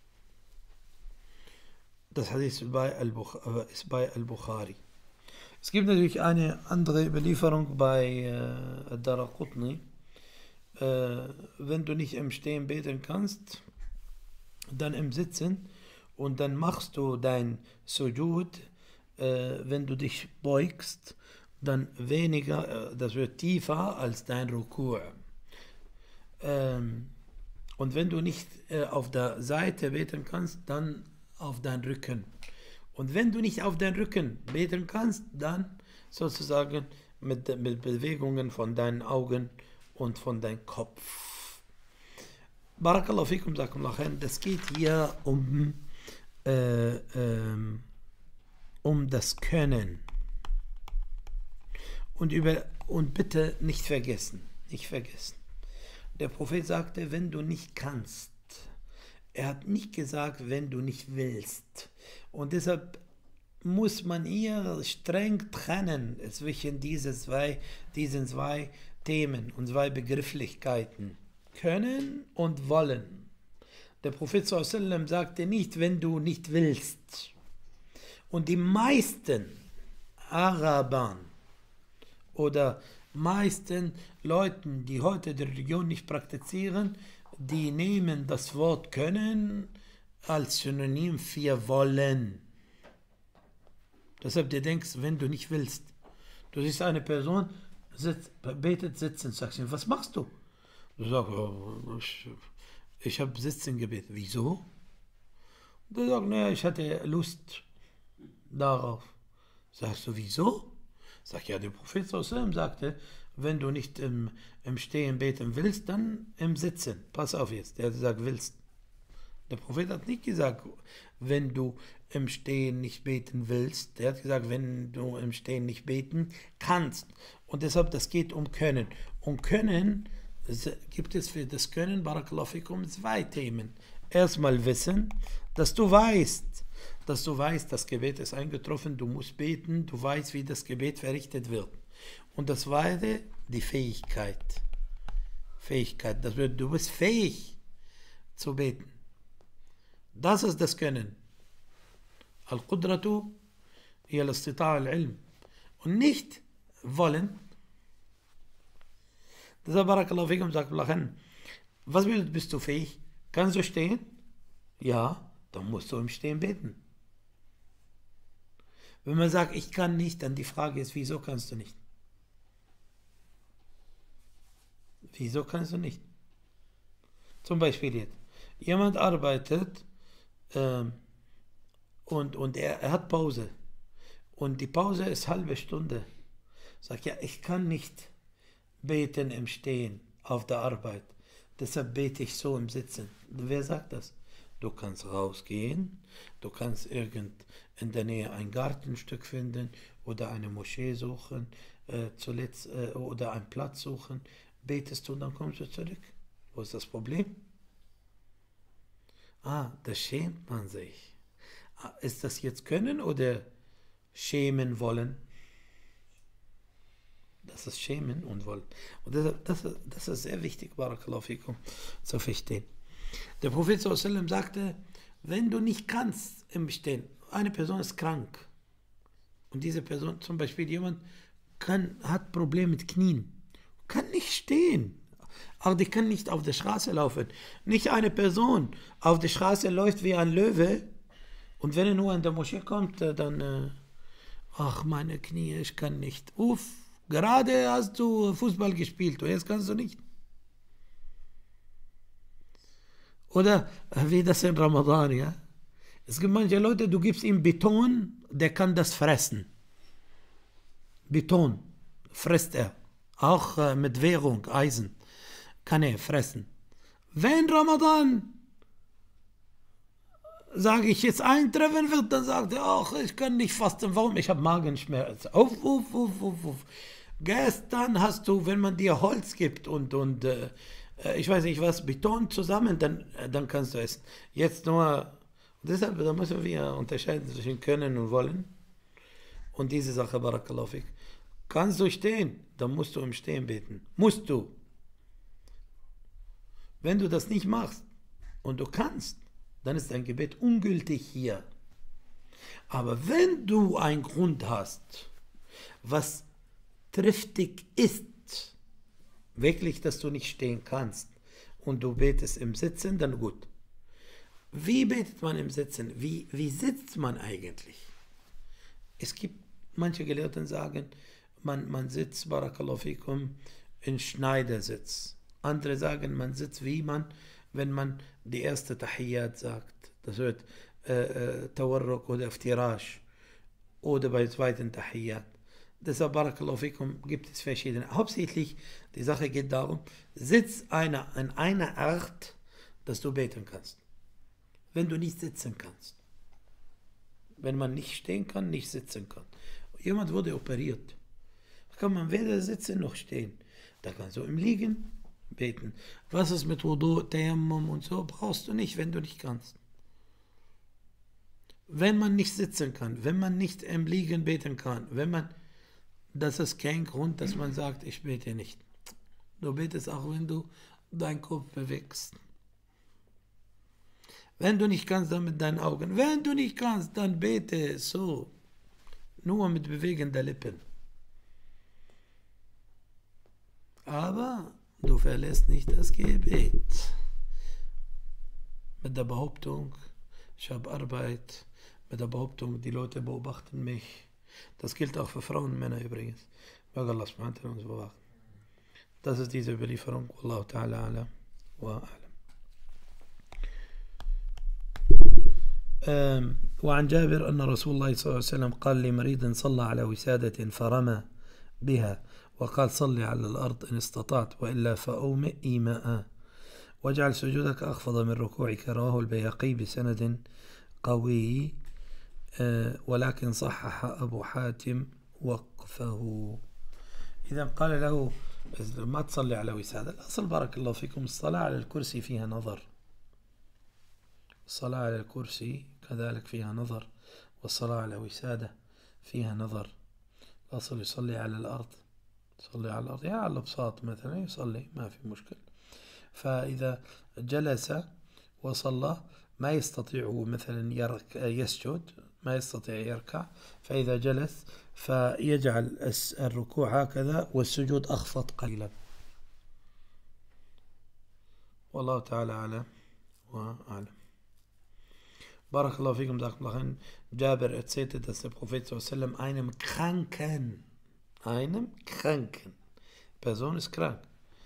Das Hadith ist bei Al-Bukhari. Es gibt natürlich eine andere Überlieferung bei äh, Ad-Daraqutni. Äh, wenn du nicht im Stehen beten kannst, dann im Sitzen, und dann machst du dein Sujud, äh, wenn du dich beugst, dann weniger, äh, das wird tiefer als dein Ruku'. Ähm, und wenn du nicht äh, auf der Seite beten kannst, dann auf deinen Rücken. Und wenn du nicht auf den Rücken beten kannst, dann sozusagen mit, mit Bewegungen von deinen Augen und von deinem Kopf. Barakallahu fikum, sakumullah khair. Das geht hier um, äh, äh, um das Können. Und, über, und bitte nicht vergessen, nicht vergessen. Der Prophet sagte, wenn du nicht kannst. Er hat nicht gesagt, wenn du nicht willst. Und deshalb muss man hier streng trennen zwischen diese zwei, diesen zwei Themen und zwei Begrifflichkeiten. Können und wollen. Der Prophet sallallahu alaihi wasallam sagte nicht, wenn du nicht willst. Und die meisten Araber oder meisten Leuten, die heute die Religion nicht praktizieren, die nehmen das Wort können als Synonym für wollen. Deshalb du denkst, wenn du nicht willst. Du siehst eine Person, sitzt, betet sitzen, sagst du, was machst du? Du sagst, oh, ich, ich habe Sitzen gebetet. Wieso? Du sagst, naja, ich hatte Lust darauf. Sagst du, wieso? Sag ja, der Prophet sagte, wenn du nicht im, im Stehen beten willst, dann im Sitzen. Pass auf jetzt, der hat gesagt, willst. Der Prophet hat nicht gesagt, wenn du im Stehen nicht beten willst. Der hat gesagt, wenn du im Stehen nicht beten kannst. Und deshalb, das geht um Können. Und Können gibt es für das Können, Barakallahu fikum, zwei Themen. Erstmal Wissen, dass du weißt, dass du weißt, das Gebet ist eingetroffen, du musst beten, du weißt, wie das Gebet verrichtet wird. Und das zweite, die Fähigkeit. Fähigkeit, das bedeutet, du bist fähig zu beten. Das ist das Können. Al-Qudratu hiya al-istita'a al-ilm. Und nicht wollen. Deshalb, Barakallahu fikum, sagt Allah, was bedeutet, bist du fähig? Kannst du stehen? Ja, dann musst du im Stehen beten. Wenn man sagt, ich kann nicht, dann die Frage ist, wieso kannst du nicht? Wieso kannst du nicht? Zum Beispiel jetzt. Jemand arbeitet ähm, und, und er, er hat Pause. Und die Pause ist halbe Stunde. Sagt, ja, ich kann nicht beten im Stehen auf der Arbeit. Deshalb bete ich so im Sitzen. Wer sagt das? Du kannst rausgehen, du kannst irgend in der Nähe ein Gartenstück finden oder eine Moschee suchen, äh, zuletzt, äh, oder einen Platz suchen, betest du und dann kommst du zurück. Wo ist das Problem? Ah, da schämt man sich. Ah, ist das jetzt können oder schämen wollen? Das ist schämen und wollen. Und das, das, das ist sehr wichtig, Barakallahu fikum, zu verstehen. Der Prophet sallallahu alaihi wasallam sagte, wenn du nicht kannst im Stehen, eine Person ist krank und diese Person, zum Beispiel jemand, kann, hat Probleme mit Knien, kann nicht stehen, aber die kann nicht auf der Straße laufen. Nicht eine Person auf der Straße läuft wie ein Löwe und wenn er nur in der Moschee kommt, dann, äh, ach meine Knie, ich kann nicht. Uff, gerade hast du Fußball gespielt und jetzt kannst du nicht. Oder wie das in Ramadan, ja. Es gibt manche Leute, du gibst ihm Beton, der kann das fressen. Beton frisst er. Auch äh, mit Währung, Eisen, kann er fressen. Wenn Ramadan, sage ich, jetzt eintreffen wird, dann sagt er, ach, ich kann nicht fasten. Warum? Ich habe Magenschmerzen. Uff, uff, uff, uff, uff. Gestern hast du, wenn man dir Holz gibt und, und äh, ich weiß nicht was, Beton zusammen, dann, dann kannst du essen. Jetzt nur, deshalb da müssen wir unterscheiden zwischen können und wollen. Und diese Sache, Barakallahu fik. Kannst du stehen, dann musst du im Stehen beten. Musst du. Wenn du das nicht machst und du kannst, dann ist dein Gebet ungültig hier. Aber wenn du einen Grund hast, was triftig ist, wirklich, dass du nicht stehen kannst und du betest im Sitzen, dann gut. Wie betet man im Sitzen? Wie, wie sitzt man eigentlich? Es gibt, manche Gelehrten sagen, man, man sitzt, Barakallahu fikum, in Schneidersitz. Andere sagen, man sitzt wie man, wenn man die erste Tahiyyat sagt. Das wird äh, Tawarruk oder Iftirash oder bei zweiten Tahiyyat. Deshalb, Barakallahu fikum, gibt es verschiedene. Hauptsächlich, die Sache geht darum, sitz einer in einer Art, dass du beten kannst. Wenn du nicht sitzen kannst. Wenn man nicht stehen kann, nicht sitzen kann. Jemand wurde operiert. Da kann man weder sitzen noch stehen. Da kannst du im Liegen beten. Was ist mit Wudu, Tayammum und so? Brauchst du nicht, wenn du nicht kannst. Wenn man nicht sitzen kann, wenn man nicht im Liegen beten kann, wenn man... Das ist kein Grund, dass man sagt, ich bete nicht. Du betest auch, wenn du deinen Kopf bewegst. Wenn du nicht kannst, dann mit deinen Augen. Wenn du nicht kannst, dann bete so. Nur mit Bewegen der Lippen. Aber du verlässt nicht das Gebet. Mit der Behauptung, ich habe Arbeit. Mit der Behauptung, die Leute beobachten mich. Das gilt auch für Frauen und Männer übrigens. Möge Allah subhanahu wa ta'ala uns bewahren. Das ist diese Überlieferung. Wallahu ta'ala ala wa a'lam. وعن جابر أن رسول الله صلى الله عليه وسلم قال لمريض صلى على وسادة فرمى بها وقال صل على الأرض إن استطعت وإلا فأومئ إيماء واجعل سجودك أخفض من ركوعك. رواه البيهقي بسند قوي ولكن صحح أبو حاتم وقفه. إذا قال له ما تصلي على وسادة. الأصل بارك الله فيكم الصلاة على الكرسي فيها نظر. الصلاة على الكرسي كذلك فيها نظر والصلاة على وسادة فيها نظر. الأصل يصلي على الأرض. يصلي على الأرض يعني على البساط مثلا يصلي ما في مشكلة. فإذا جلس وصلى ما يستطيع مثلا يرك يسجد ما يستطيع يركع فإذا جلس فيجعل الركوع هكذا والسجود أخفض قليلا. والله تعالى أعلم وأعلم. Barakallahu fikum, sagt man, Jabir erzählte, dass der Prophet sallallahu alaihi wasallam einem Kranken, einem Kranken, Person ist krank.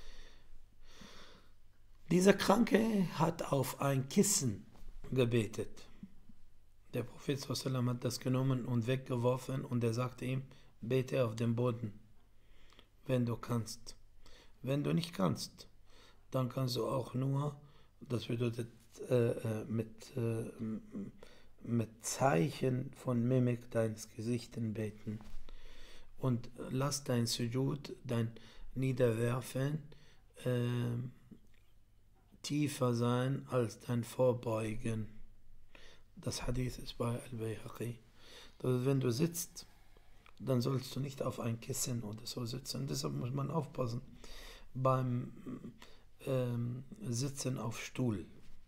Dieser Kranke hat auf ein Kissen gebetet. Der Prophet sallallahu alaihi wasallam hat das genommen und weggeworfen und er sagte ihm, bete auf dem Boden, wenn du kannst. Wenn du nicht kannst, dann kannst du auch nur, das bedeutet äh, mit, äh, mit Zeichen von Mimik deines Gesichtes beten. Und lass dein Sujud, dein Niederwerfen, äh, tiefer sein als dein Vorbeugen. Das Hadith ist bei Al-Bayhaqi. Also wenn du sitzt, dann sollst du nicht auf ein Kissen oder so sitzen. Deshalb muss man aufpassen beim ähm, Sitzen auf Stuhl.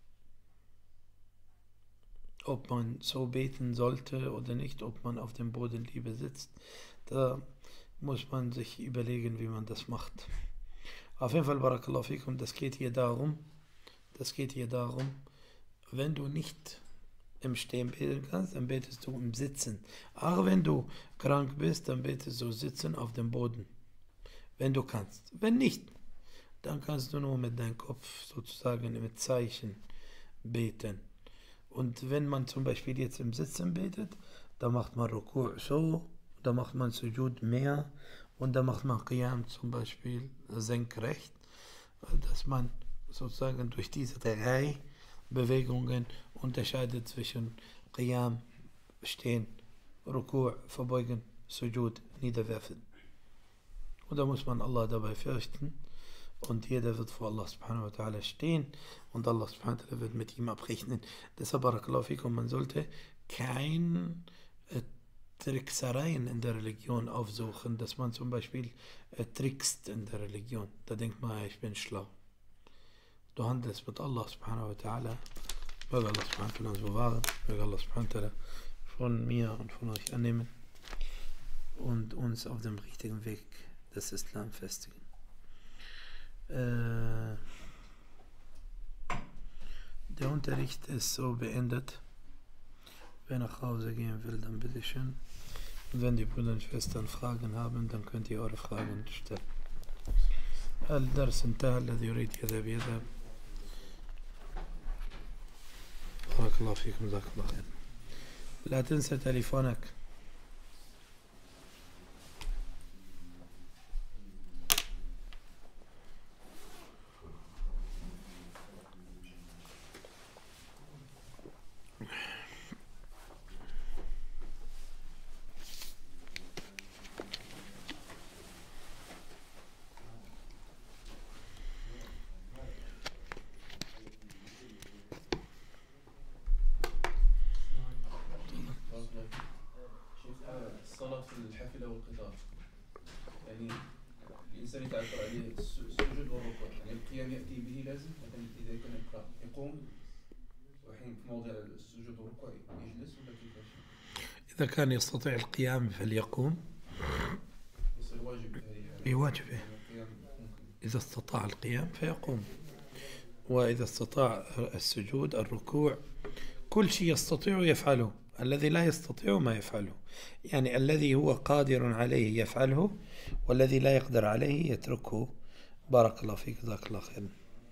Ob man so beten sollte oder nicht, ob man auf dem Boden lieber sitzt, da muss man sich überlegen, wie man das macht. Auf jeden Fall, Barakallahu fikum, das geht hier darum, das geht hier darum, wenn du nicht im Stehen beten kannst, dann betest du im Sitzen. Auch wenn du krank bist, dann betest du sitzen auf dem Boden, wenn du kannst. Wenn nicht, dann kannst du nur mit deinem Kopf sozusagen mit Zeichen beten. Und wenn man zum Beispiel jetzt im Sitzen betet, dann macht man Ruku' so, da macht man Sujud mehr und da macht man Qiyam zum Beispiel senkrecht, dass man sozusagen durch diese drei Bewegungen unterscheidet zwischen Qiyam, Stehen, Ruku', Verbeugen, Sujud, Niederwerfen. Und da muss man Allah dabei fürchten und jeder wird vor Allah subhanahu wa ta'ala stehen und Allah subhanahu wa ta'ala wird mit ihm abrechnen. Deshalb, Barakallahu fikum, man sollte kein äh, Tricksereien in der Religion aufsuchen, dass man zum Beispiel äh, trickst in der Religion. Da denkt man, ich bin schlau. Du handelst mit Allah subhanahu wa ta'ala. Möge Allah subhanahu wa ta'ala uns bewahren. Möge Allah subhanahu wa ta'ala von mir und von euch annehmen und uns auf dem richtigen Weg des Islam festigen. Äh, der Unterricht ist so beendet. Wer nach Hause gehen will, dann bitteschön. Und wenn die Brüder und Schwestern Fragen haben, dann könnt ihr eure Fragen stellen. الدرس انتهى الذي يريد يذهب يذهب. بارك الله فيكم جزاكم الله خير. لا تنسى تليفونك. الصلاة في الحافلة والقطار، يعني الإنسان يتعذر عليه السجود والركوع، يعني القيام يأتي به لازم، مثلا إذا كان يقرأ يقوم وحين في موضع السجود والركوع يجلس ولا كيفاش؟ إذا كان يستطيع القيام فليقوم. يصير واجب هذه. أي واجب. إذا استطاع القيام فيقوم، وإذا استطاع السجود الركوع كل شيء يستطيع يفعله. الذي لا يستطيع ما يفعله، يعني الذي هو قادر عليه يفعله والذي لا يقدر عليه يتركه. بارك الله فيك جزاك الله خير.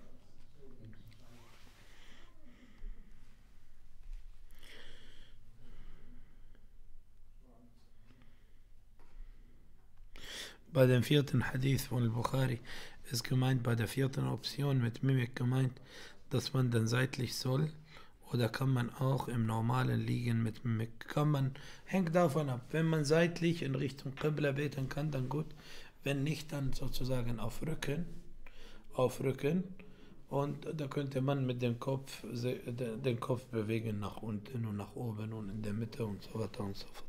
Bei dem vierten Hadith von Al-Bukhari ist gemeint, bei der vierten Option mit Mimik gemeint, dass man dann seitlich soll. Oder kann man auch im normalen Liegen mit Mimik? Kann man, hängt davon ab. Wenn man seitlich in Richtung Qibla beten kann, dann gut. Wenn nicht, dann sozusagen auf Rücken. Auf Rücken. Und da könnte man mit dem Kopf den Kopf bewegen nach unten und nach oben und in der Mitte und so weiter und so fort.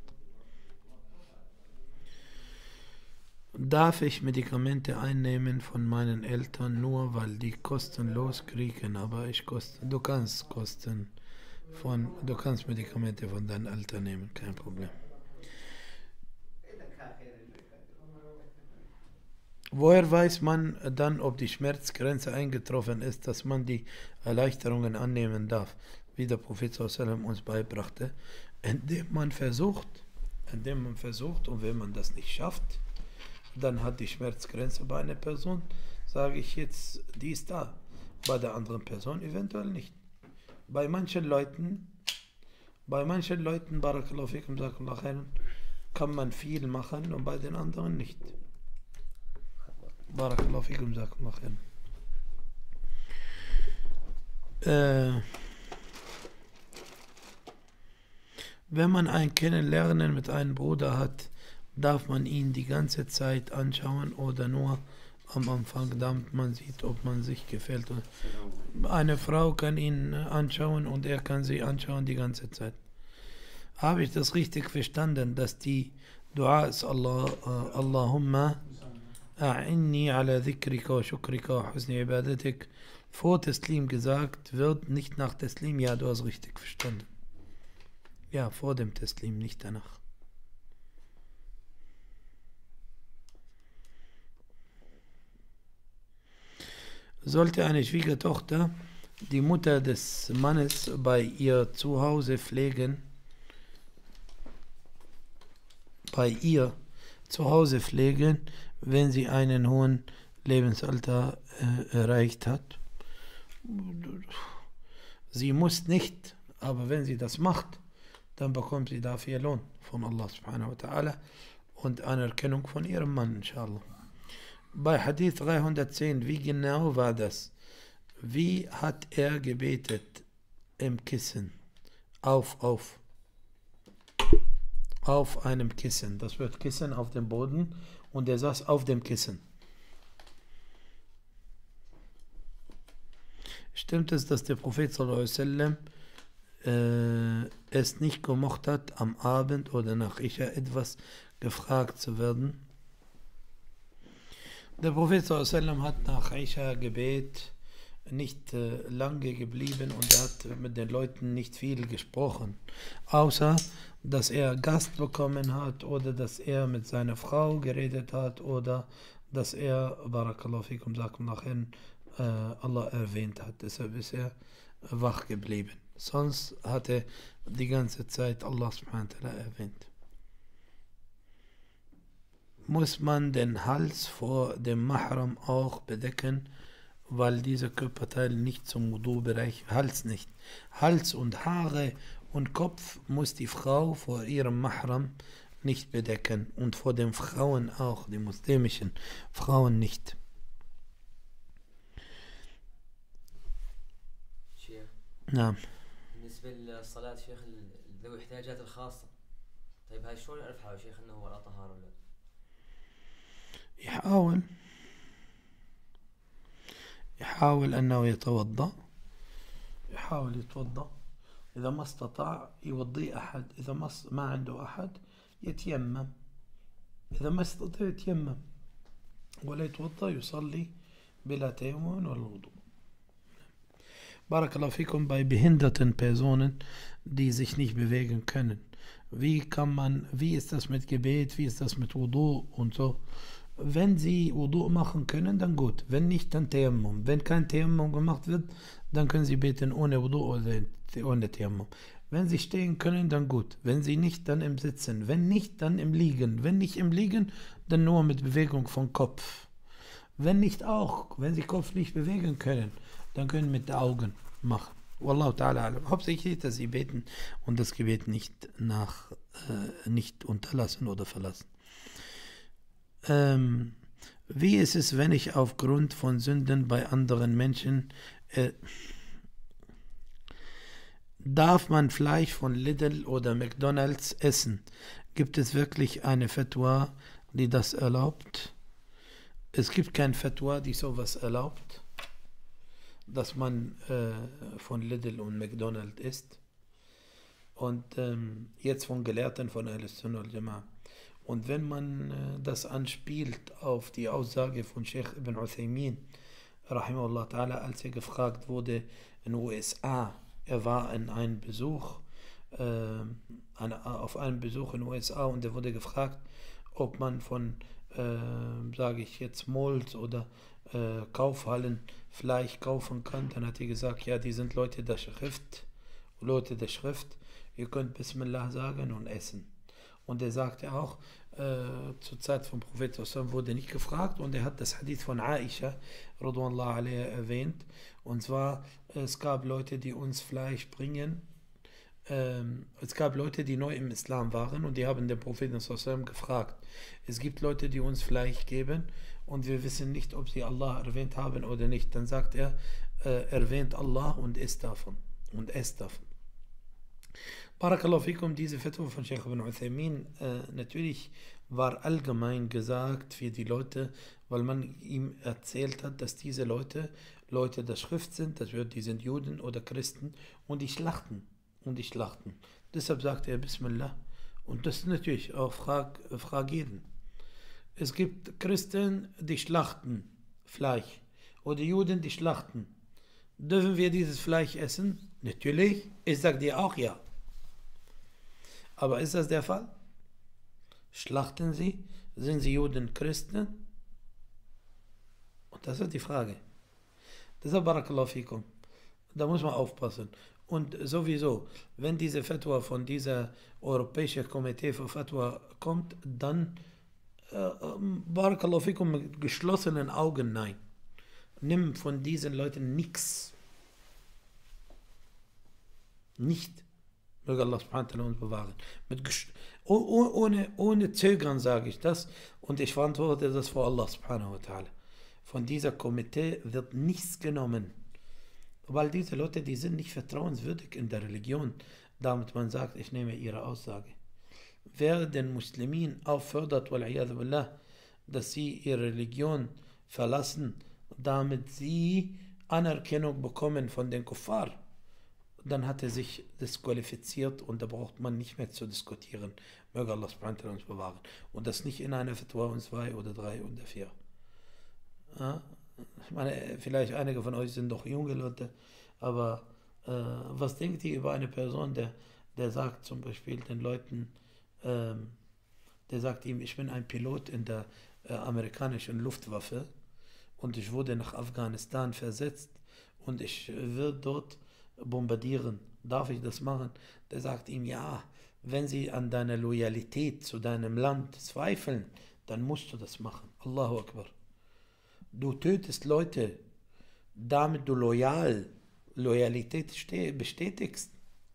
Darf ich Medikamente einnehmen von meinen Eltern, nur weil die kostenlos kriegen, aber ich koste, du kannst Kosten von, du kannst Medikamente von deinen Eltern nehmen, kein Problem. Woher weiß man dann, ob die Schmerzgrenze eingetroffen ist, dass man die Erleichterungen annehmen darf, wie der Prophet sallallahu alaihi wasallam uns beibrachte, indem man versucht, indem man versucht und wenn man das nicht schafft, dann hat die Schmerzgrenze bei einer Person, sage ich jetzt, die ist da. Bei der anderen Person eventuell nicht. Bei manchen Leuten, bei manchen Leuten, Barakallahu fikum, kann man viel machen und bei den anderen nicht. Barakallahu fikum, Äh, wenn man ein Kennenlernen mit einem Bruder hat, darf man ihn die ganze Zeit anschauen oder nur am Anfang, damit man sieht, ob man sich gefällt. Eine Frau kann ihn anschauen und er kann sie anschauen die ganze Zeit. Habe ich das richtig verstanden, dass die Dua ist Allah, uh, Allahumma a'inni ala dhikrika wa shukrika wa husni ibadatik, vor Teslim gesagt wird, nicht nach Teslim? Ja, du hast richtig verstanden. Ja, vor dem Teslim, nicht danach. Sollte eine Schwiegertochter die Mutter des Mannes bei ihr zu Hause pflegen, bei ihr zu Hause pflegen, wenn sie einen hohen Lebensalter äh, erreicht hat? Sie muss nicht, aber wenn sie das macht, dann bekommt sie dafür Lohn von Allah subhanahu wa ta'ala und Anerkennung von ihrem Mann, inshallah. Bei Hadith dreihundertzehn, wie genau war das? Wie hat er gebetet? Im Kissen. Auf, auf. Auf einem Kissen. Das wird Kissen auf dem Boden und er saß auf dem Kissen. Stimmt es, dass der Prophet sallallahu alaihi wasallam äh, es nicht gemocht hat, am Abend oder nach Isha etwas gefragt zu werden? Der Prophet sallallahu alaihi wasallam hat nach Isha Gebet nicht äh, lange geblieben und er hat mit den Leuten nicht viel gesprochen, außer dass er Gast bekommen hat oder dass er mit seiner Frau geredet hat oder dass er, Barakallahu fikum, sagt nachher, äh, Allah erwähnt hat. Deshalb ist er wach geblieben. Sonst hat er die ganze Zeit Allah subhanahu wa ta'ala erwähnt. Muss man den Hals vor dem Mahram auch bedecken, weil diese Körperteile nicht zum Wudu-Bereich, Hals nicht. Hals und Haare und Kopf muss die Frau vor ihrem Mahram nicht bedecken und vor den Frauen auch, die muslimischen Frauen nicht. شيخ نعم. بالنسبة للصلاة شيخ ذوي الاحتياجات الخاصة، طيب هاي شلون يعرفها يا شيخ انه هو على طهارة ولا؟ يحاول يحاول أنه يتوضأ يحاول يتوضأ إذا ما استطاع يوضي أحد، إذا ما ما عنده أحد يتيمم، إذا ما استطاع يتيمم ولا يتوضأ يصلي بلا تيمم ولا وضوء. Barakallahu fikum, bei behinderten Personen, die sich nicht bewegen können. Wie kann man, wie ist das mit Gebet, wie ist das mit Wudu und so? Wenn sie Wudu machen können, dann gut. Wenn nicht, dann Tayammum. Wenn kein Tayammum gemacht wird, dann können sie beten ohne Wudu oder ohne Tayammum. Wenn sie stehen können, dann gut. Wenn sie nicht, dann im Sitzen. Wenn nicht, dann im Liegen. Wenn nicht im Liegen, dann nur mit Bewegung vom Kopf. Wenn nicht auch, wenn sie Kopf nicht bewegen können, dann können sie mit den Augen machen. Wallahu ta'ala alam. Hauptsächlich, dass sie beten und das Gebet nicht nach, äh, nicht unterlassen oder verlassen. Ähm, wie ist es, wenn ich aufgrund von Sünden bei anderen Menschen äh, darf man Fleisch von Lidl oder McDonald's essen? Gibt es wirklich eine Fatwa, die das erlaubt? Es gibt kein Fatwa, die sowas erlaubt, dass man äh, von Lidl und McDonald's isst. Und ähm, jetzt von Gelehrten von Ahl-Sunnah al-Jama'ah. Und wenn man äh, das anspielt auf die Aussage von Sheikh Ibn Uthaymin, rahimahullah ta'ala, als er gefragt wurde in den U S A, er war in einem Besuch, äh, eine, auf einem Besuch in den U S A und er wurde gefragt, ob man von, äh, sage ich jetzt, Malls oder äh, Kaufhallen Fleisch kaufen kann. Dann hat er gesagt, ja, die sind Leute der Schrift, Leute der Schrift, ihr könnt Bismillah sagen und essen. Und er sagte auch, äh, zur Zeit vom Prophet wurde nicht gefragt und er hat das Hadith von Aisha radhiyallahu anha erwähnt. Und zwar, es gab Leute, die uns Fleisch bringen. Ähm, es gab Leute, die neu im Islam waren und die haben den Propheten gefragt. Es gibt Leute, die uns Fleisch geben und wir wissen nicht, ob sie Allah erwähnt haben oder nicht. Dann sagt er, äh, erwähnt Allah und isst davon. Und esst davon. Barakallahu fikum, diese Fatwa von Sheikh ibn Uthaymin, äh, natürlich war allgemein gesagt für die Leute, weil man ihm erzählt hat, dass diese Leute Leute der Schrift sind, das wird, die sind Juden oder Christen und die schlachten. Und die schlachten. Deshalb sagt er Bismillah. Und das ist natürlich auch frag, frag jeden. Es gibt Christen, die schlachten Fleisch. Oder Juden, die schlachten. Dürfen wir dieses Fleisch essen? Natürlich. Ich sage dir auch ja. Aber ist das der Fall? Schlachten sie? Sind sie Juden, Christen? Und das ist die Frage. Deshalb Barakallahu fikum. Da muss man aufpassen. Und sowieso, wenn diese Fatwa von dieser Europäischen Komitee für Fatwa kommt, dann äh, Barakallahu fikum mit geschlossenen Augen nein. Nimm von diesen Leuten nichts. Nicht. Möge Allah subhanahu wa ta'ala uns bewahren. Mit oh, ohne, ohne Zögern sage ich das und ich verantworte das vor Allah subhanahu wa ta'ala. Von dieser Komitee wird nichts genommen. Weil diese Leute, die sind nicht vertrauenswürdig in der Religion, damit man sagt, ich nehme ihre Aussage. Wer den Muslimen auffordert, billah, dass sie ihre Religion verlassen, damit sie Anerkennung bekommen von den Kuffar, dann hat er sich disqualifiziert und da braucht man nicht mehr zu diskutieren. Möge Allah subhanahu wa ta'ala uns bewahren. Und das nicht in einer Fatwa und zwei oder drei oder vier. Ja? Ich meine, vielleicht einige von euch sind doch junge Leute, aber äh, was denkt ihr über eine Person, der, der sagt zum Beispiel den Leuten, ähm, der sagt ihm, ich bin ein Pilot in der äh, amerikanischen Luftwaffe und ich wurde nach Afghanistan versetzt und ich will dort bombardieren. Darf ich das machen? Der sagt ihm, ja, wenn sie an deiner Loyalität zu deinem Land zweifeln, dann musst du das machen. Allahu Akbar. Du tötest Leute, damit du loyal, Loyalität bestätigst.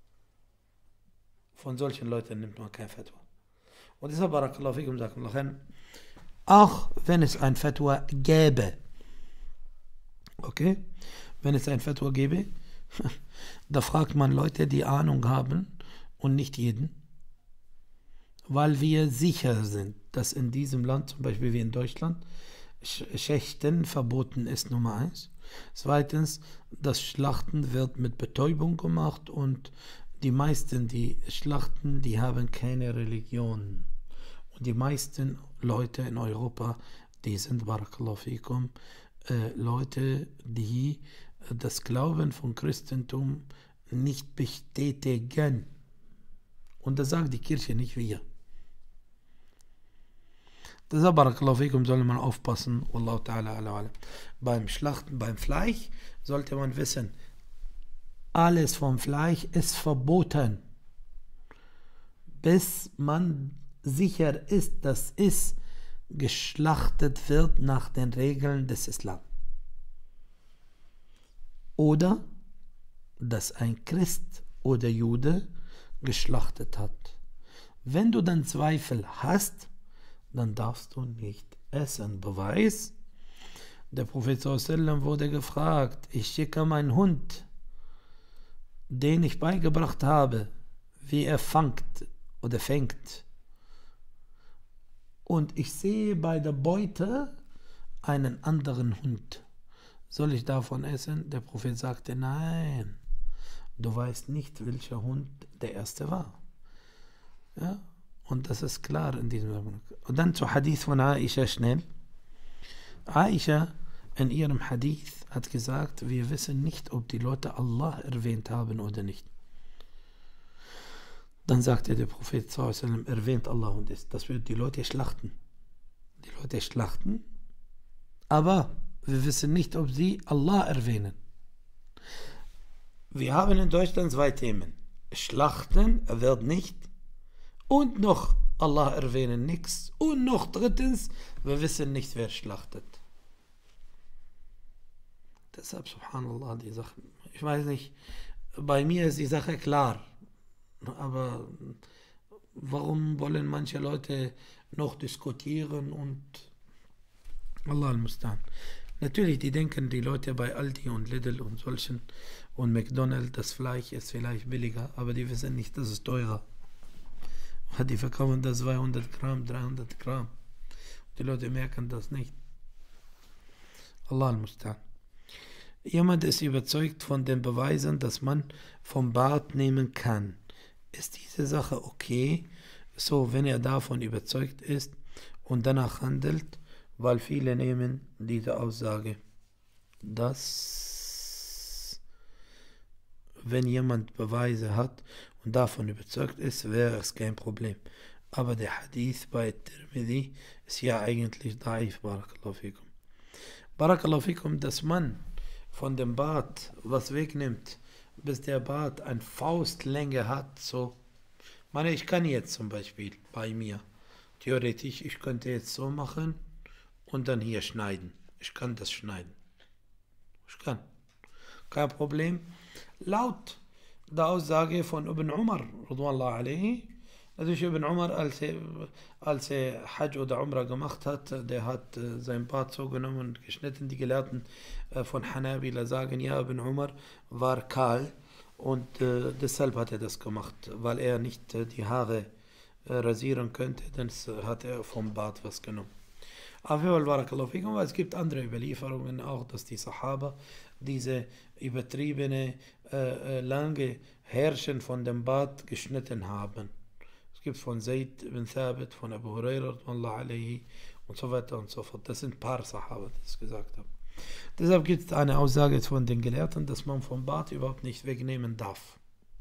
Von solchen Leuten nimmt man kein Fatwa. Und deshalb, Barakallahu fikum, sagt Allah, auch wenn es ein Fatwa gäbe, okay, wenn es ein Fatwa gäbe, da fragt man Leute, die Ahnung haben und nicht jeden, weil wir sicher sind, dass in diesem Land, zum Beispiel wie in Deutschland, Schächten verboten ist, Nummer eins. Zweitens, das Schlachten wird mit Betäubung gemacht und die meisten, die schlachten, die haben keine Religion. Und die meisten Leute in Europa, die sind, Barakallahu fikum, äh, Leute, die das Glauben von Christentum nicht bestätigen. Und das sagt die Kirche, nicht wir. Deshalb, Barakallahu fikum, soll man aufpassen. Wallahu ta'ala ala ala. Beim Schlachten, beim Fleisch sollte man wissen, alles vom Fleisch ist verboten, bis man sicher ist, dass es geschlachtet wird nach den Regeln des Islam. Oder dass ein Christ oder Jude geschlachtet hat. Wenn du dann Zweifel hast, dann darfst du nicht essen. Beweis, der Prophet sallallahu alaihi wasallam wurde gefragt, ich schicke meinen Hund, den ich beigebracht habe, wie er fangt oder fängt. Und ich sehe bei der Beute einen anderen Hund. Soll ich davon essen? Der Prophet sagte, nein, du weißt nicht, welcher Hund der erste war. Ja? Und das ist klar in diesem Moment. Und dann zu Hadith von Aisha schnell. Aisha in ihrem Hadith hat gesagt, wir wissen nicht, ob die Leute Allah erwähnt haben oder nicht. Dann sagte der Prophet sallallahu alaihi wasallam, erwähnt Allah und ist. Das wird die Leute schlachten. Die Leute schlachten, aber wir wissen nicht, ob sie Allah erwähnen. Wir haben in Deutschland zwei Themen. Schlachten wird nicht und noch Allah erwähnen nichts. Und noch drittens, wir wissen nicht, wer schlachtet. Deshalb, subhanallah, die Sache, ich weiß nicht, bei mir ist die Sache klar. Aber warum wollen manche Leute noch diskutieren und Allah al-Mustan. Natürlich, die denken, die Leute bei Aldi und Lidl und solchen und McDonald's, das Fleisch ist vielleicht billiger, aber die wissen nicht, das ist teurer. Die verkaufen das zweihundert Gramm, dreihundert Gramm. Die Leute merken das nicht. Allah al-Musta'an. Jemand ist überzeugt von den Beweisen, dass man vom Bart nehmen kann. Ist diese Sache okay? So, wenn er davon überzeugt ist und danach handelt, weil viele nehmen diese Aussage, dass wenn jemand Beweise hat und davon überzeugt ist, wäre es kein Problem. Aber der Hadith bei Tirmidhi ist ja eigentlich daif, Barakallahu fikum. Barakallahu fikum, dass man von dem Bart was wegnimmt, bis der Bart eine Faustlänge hat, so. Ich meine, ich kann jetzt zum Beispiel bei mir, theoretisch, ich könnte jetzt so machen und dann hier schneiden. Ich kann das schneiden. Ich kann. Kein Problem. Laut der Aussage von Ibn Umar, radhiyallahu anhu, natürlich Ibn Umar, als er, als er Hajj oder Umrah gemacht hat, der hat äh, sein Bart so genommen und geschnitten. Die Gelehrten äh, von Hanabila sagen, ja, Ibn Umar war kahl und äh, deshalb hat er das gemacht, weil er nicht äh, die Haare äh, rasieren könnte, dann hat er vom Bart was genommen. Aber es gibt andere Überlieferungen auch, dass die Sahaba diese übertriebene, äh, lange Härchen von dem Bart geschnitten haben. Es gibt von Zayd bin Thabit, von Abu Hurairah und so weiter und so fort. Das sind ein paar Sahaba, die das gesagt haben. Deshalb gibt es eine Aussage von den Gelehrten, dass man vom Bart überhaupt nicht wegnehmen darf.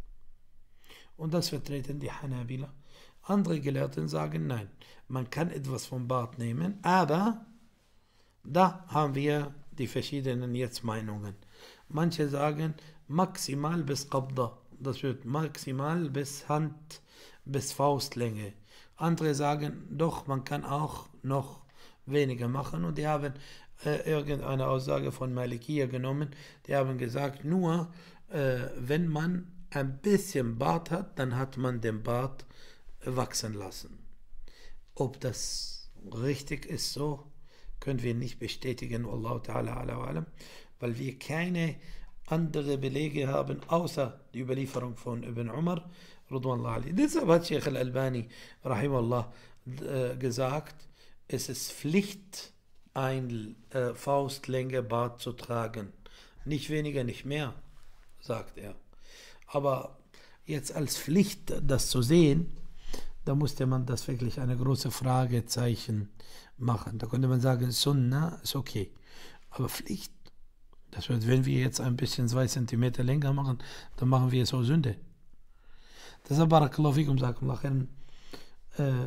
Und das vertreten die Hanabila. Andere Gelehrten sagen, nein, man kann etwas vom Bart nehmen, aber da haben wir die verschiedenen jetzt Meinungen. Manche sagen maximal bis Qabda, das wird maximal bis Hand, bis Faustlänge. Andere sagen, doch, man kann auch noch weniger machen und die haben äh, irgendeine Aussage von Malikiya genommen, die haben gesagt, nur äh, wenn man ein bisschen Bart hat, dann hat man den Bart wachsen lassen. Ob das richtig ist so, können wir nicht bestätigen, Wallahu ta'ala ala wa alam, weil wir keine andere Belege haben, außer die Überlieferung von Ibn Umar, radhiyallahu anhu. Deshalb hat Sheikh al-Albani, rahimahullah, gesagt, es ist Pflicht, ein äh, Faustlänge Bart zu tragen. Nicht weniger, nicht mehr, sagt er. Aber jetzt als Pflicht, das zu sehen, da musste man das wirklich eine große Fragezeichen machen. Da konnte man sagen, Sunna ist okay. Aber Pflicht, das wird, wenn wir jetzt ein bisschen zwei Zentimeter länger machen, dann machen wir so Sünde. Deshalb, Barakallahu fikum, sagt man, äh,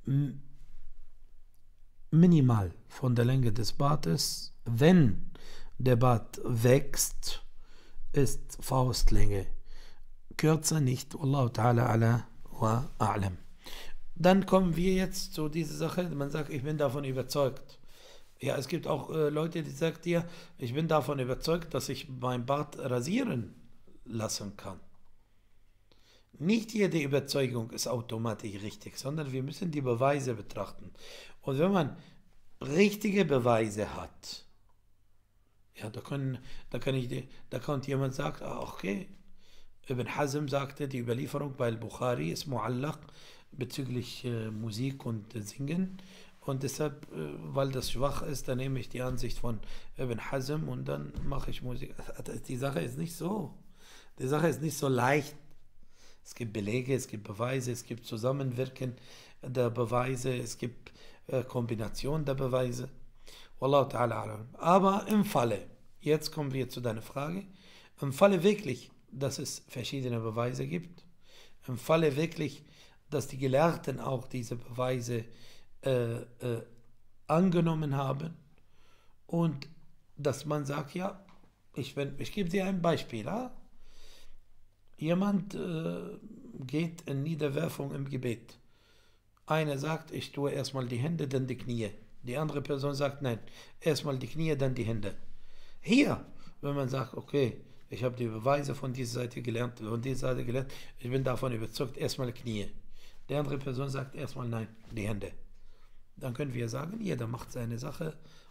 minimal von der Länge des Bartes, wenn der Bart wächst, ist Faustlänge. Kürzer nicht, Wallahu ta'ala ala wa a'lam. Dann kommen wir jetzt zu dieser Sache, man sagt, ich bin davon überzeugt. Ja, es gibt auch äh, Leute, die sagen dir, ich bin davon überzeugt, dass ich mein Bart rasieren lassen kann. Nicht jede Überzeugung ist automatisch richtig, sondern wir müssen die Beweise betrachten. Und wenn man richtige Beweise hat, ja, da kann, da kann, ich, da kann jemand sagen, ah, okay, Ibn Hazm sagte, die Überlieferung bei Al-Bukhari ist Mu'allaq bezüglich äh, Musik und äh, Singen. Und deshalb, äh, weil das schwach ist, dann nehme ich die Ansicht von Ibn Hazm und dann mache ich Musik. Die Sache ist nicht so. Die Sache ist nicht so leicht. Es gibt Belege, es gibt Beweise, es gibt Zusammenwirken der Beweise, es gibt äh, Kombination der Beweise. Wallahu ta'ala alam. Aber im Falle, jetzt kommen wir zu deiner Frage, im Falle wirklich, dass es verschiedene Beweise gibt, im Falle wirklich, dass die Gelehrten auch diese Beweise äh, äh, angenommen haben und dass man sagt, ja, ich, bin, ich gebe dir ein Beispiel. Ja? Jemand äh, geht in Niederwerfung im Gebet. Einer sagt, ich tue erstmal die Hände, dann die Knie. Die andere Person sagt, nein, erstmal die Knie, dann die Hände. Hier, wenn man sagt, okay, ich habe die Beweise von dieser Seite gelernt, von dieser Seite gelernt, ich bin davon überzeugt, erstmal Knie. Die andere Person sagt erstmal nein, die Hände. Dann können wir sagen, jeder macht seine Sache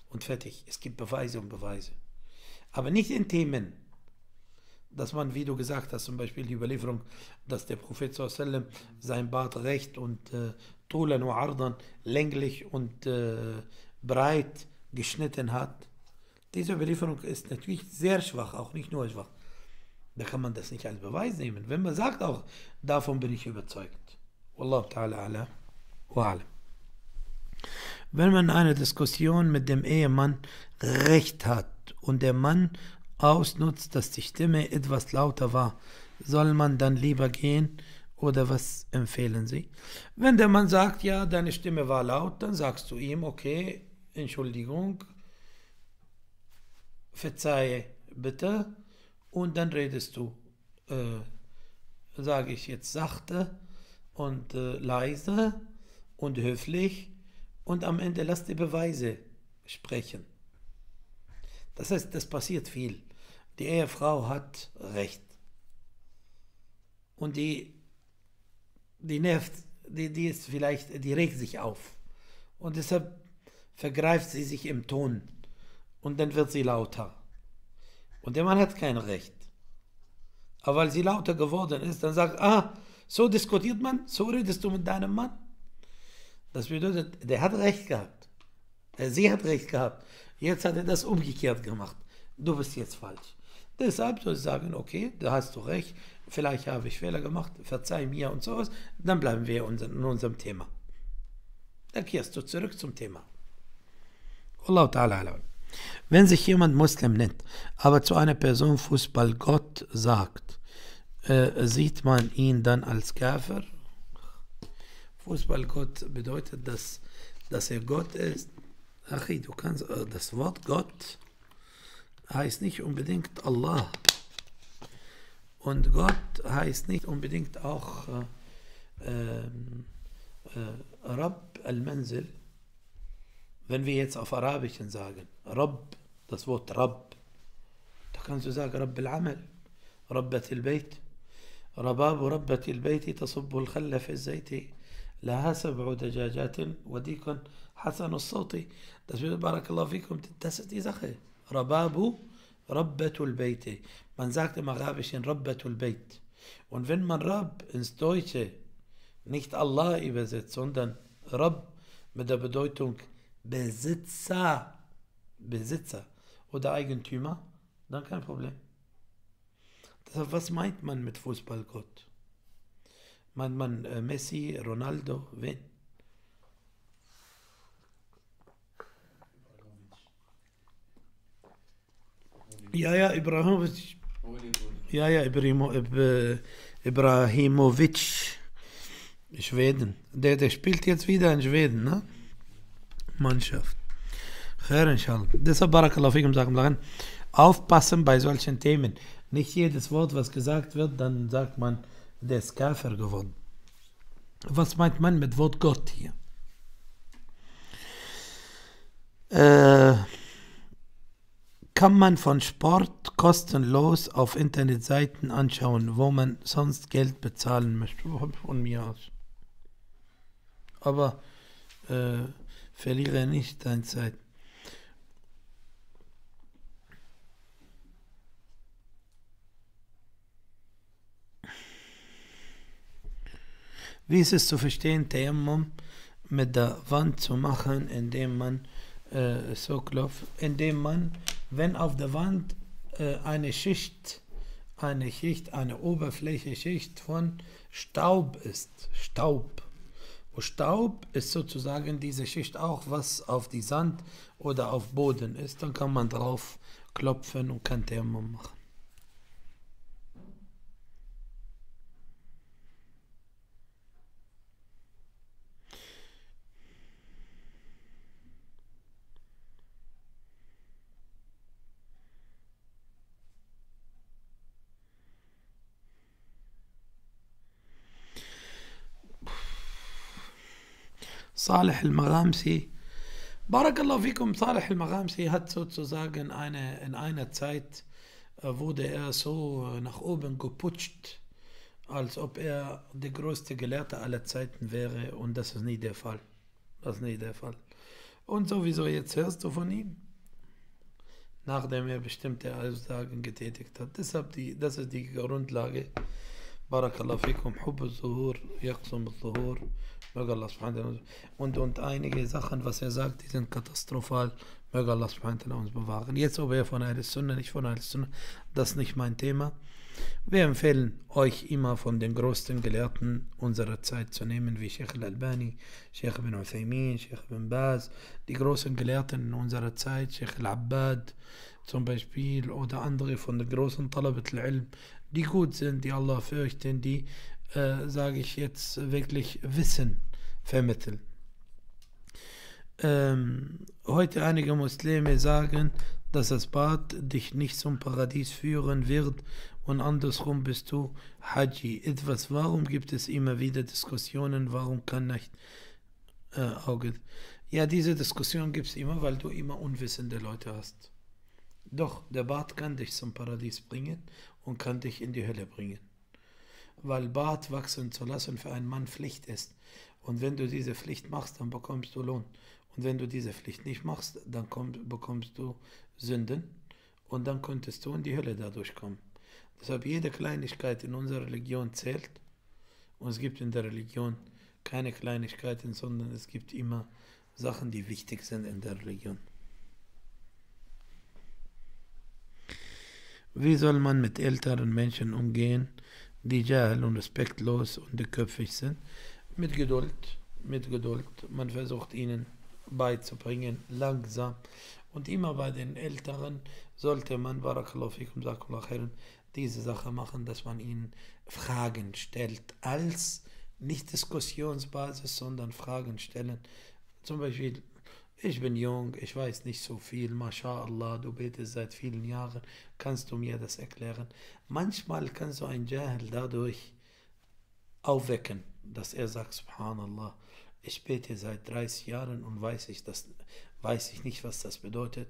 und fertig. Es gibt Beweise und Beweise. Aber nicht in Themen, dass man, wie du gesagt hast, zum Beispiel die Überlieferung, dass der Prophet sallallahu alaihi wasallam sein Bart recht und äh, Tulan wa Ardan, länglich und äh, breit geschnitten hat. Diese Überlieferung ist natürlich sehr schwach, auch nicht nur schwach. Da kann man das nicht als Beweis nehmen. Wenn man sagt auch, davon bin ich überzeugt. Wallahu ta'ala ala wa alam. Wenn man eine Diskussion mit dem Ehemann recht hat und der Mann ausnutzt, dass die Stimme etwas lauter war, soll man dann lieber gehen oder was empfehlen Sie? Wenn der Mann sagt, ja, deine Stimme war laut, dann sagst du ihm, okay, Entschuldigung, verzeihe bitte, und dann redest du, äh, sage ich jetzt sachte und äh, leise und höflich, und am Ende lass die Beweise sprechen. Das heißt, das passiert viel. Die Ehefrau hat Recht. Und die, die nervt, die, die ist vielleicht, die regt sich auf. Und deshalb vergreift sie sich im Ton. Und dann wird sie lauter. Und der Mann hat kein Recht. Aber weil sie lauter geworden ist, dann sagt, ah, so diskutiert man, so redest du mit deinem Mann. Das bedeutet, der hat Recht gehabt. Sie hat Recht gehabt. Jetzt hat er das umgekehrt gemacht. Du bist jetzt falsch. Deshalb soll ich sagen, okay, da hast du recht, vielleicht habe ich Fehler gemacht, verzeih mir und sowas, dann bleiben wir in unserem Thema. Dann kehrst du zurück zum Thema. Allahu ta'ala alam. Wenn sich jemand Muslim nennt, aber zu einer Person Fußballgott sagt, äh, sieht man ihn dann als Kafir? Fußballgott bedeutet, dass, dass er Gott ist. Ach, du kannst, äh, das Wort Gott heißt nicht unbedingt Allah. Und Gott heißt nicht unbedingt auch äh, äh, äh, Rabb al-Manzil. Wenn wir jetzt auf Arabischen sagen, Rabb, das Wort Rabb, da kannst du sagen Rabb al-Amal, Rabbat al-Bayt, Rababu Rabbat al-Bayt, tasubbu al-Khalla fi al-Zayti, laha sab'u dajajatin, wadikun Hasan al-Sawti. Das bedeutet, Barakallahu fikum, das ist die Sache. Rababu Rabbatul Bayt. Man sagt im Arabischen Rabbatul Bayt. Und wenn man Rabb ins Deutsche nicht Allah übersetzt, sondern Rabb mit der Bedeutung Besitzer, Besitzer oder Eigentümer, dann kein Problem. Deshalb, was meint man mit Fußballgott? Meint man äh, Messi, Ronaldo, wen? Ja, ja, Ibrahimovic. Ja, ja, Ibrahimo, Ib, Ibrahimovic. Schweden. Der, der spielt jetzt wieder in Schweden, ne? Mannschaft. Khair, inshallah. Deshalb, Barakallahu fikum, sagen wir, aufpassen bei solchen Themen. Nicht jedes Wort, was gesagt wird, dann sagt man, der ist Kafir geworden. Was meint man mit Wort Gott hier? Äh... Kann man von Sport kostenlos auf Internetseiten anschauen, wo man sonst Geld bezahlen möchte. Von mir aus. Aber äh, verliere nicht deine Zeit. Wie ist es zu verstehen, Tayammum mit der Wand zu machen, indem man äh, so klopft, indem man, wenn auf der Wand äh, eine Schicht, eine Schicht, eine Oberflächenschicht von Staub ist. Staub. Und Staub ist sozusagen diese Schicht auch, was auf die Sand oder auf Boden ist. Dann kann man drauf klopfen und kann Tayammum machen. Salih al-Maghamsi, Barakallahu fikum, Salih al-Maghamsi hat sozusagen eine, in einer Zeit äh, wurde er so nach oben geputscht, als ob er der größte Gelehrte aller Zeiten wäre, und das ist nie der Fall. Das ist nie der Fall. Und sowieso jetzt hörst du von ihm, nachdem er bestimmte Aussagen getätigt hat. Deshalb die, das ist die Grundlage. Barakallahu fikum, Hubb al-Zuhur, Yaqsum al-Zuhur, möge Allah subhanahu wa ta'ala. Und, und einige Sachen, was er sagt, die sind katastrophal. Möge Allah subhanahu wa ta'ala uns bewahren. Jetzt, ob er von Ahl-Sunnah, nicht von Ahl-Sunnah, das ist nicht mein Thema. Wir empfehlen euch immer von den größten Gelehrten unserer Zeit zu nehmen, wie Sheikh al-Albani, Sheikh ibn Uthaymin, Sheikh ibn Baz, die großen Gelehrten in unserer Zeit, Sheikh al-Abbad zum Beispiel, oder andere von den großen Talabat al-Ilm, die gut sind, die Allah fürchten, die, äh, sage ich jetzt, wirklich Wissen vermitteln. Ähm, heute einige Muslime sagen, dass das Bad dich nicht zum Paradies führen wird und andersrum bist du Haji. Etwas, warum gibt es immer wieder Diskussionen, warum kann nicht äh, Auge? Ja, diese Diskussion gibt es immer, weil du immer unwissende Leute hast. Doch, der Bad kann dich zum Paradies bringen und kann dich in die Hölle bringen. Weil Bart wachsen zu lassen für einen Mann Pflicht ist. Und wenn du diese Pflicht machst, dann bekommst du Lohn. Und wenn du diese Pflicht nicht machst, dann komm, bekommst du Sünden und dann könntest du in die Hölle dadurch kommen. Deshalb jede Kleinigkeit in unserer Religion zählt. Und es gibt in der Religion keine Kleinigkeiten, sondern es gibt immer Sachen, die wichtig sind in der Religion. Wie soll man mit älteren Menschen umgehen, die jahl und respektlos und dickköpfig sind? Mit Geduld, mit Geduld. Man versucht ihnen beizubringen, langsam. Und immer bei den Älteren sollte man, Barakallahu fikum, Jazakumullahu khairan, diese Sache machen, dass man ihnen Fragen stellt, als nicht Diskussionsbasis, sondern Fragen stellen. Zum Beispiel, ich bin jung, ich weiß nicht so viel, MashaAllah, du betest seit vielen Jahren, kannst du mir das erklären? Manchmal kannst du ein Jahil dadurch aufwecken, dass er sagt, Subhanallah, ich bete seit dreißig Jahren und weiß ich, das, weiß ich nicht, was das bedeutet.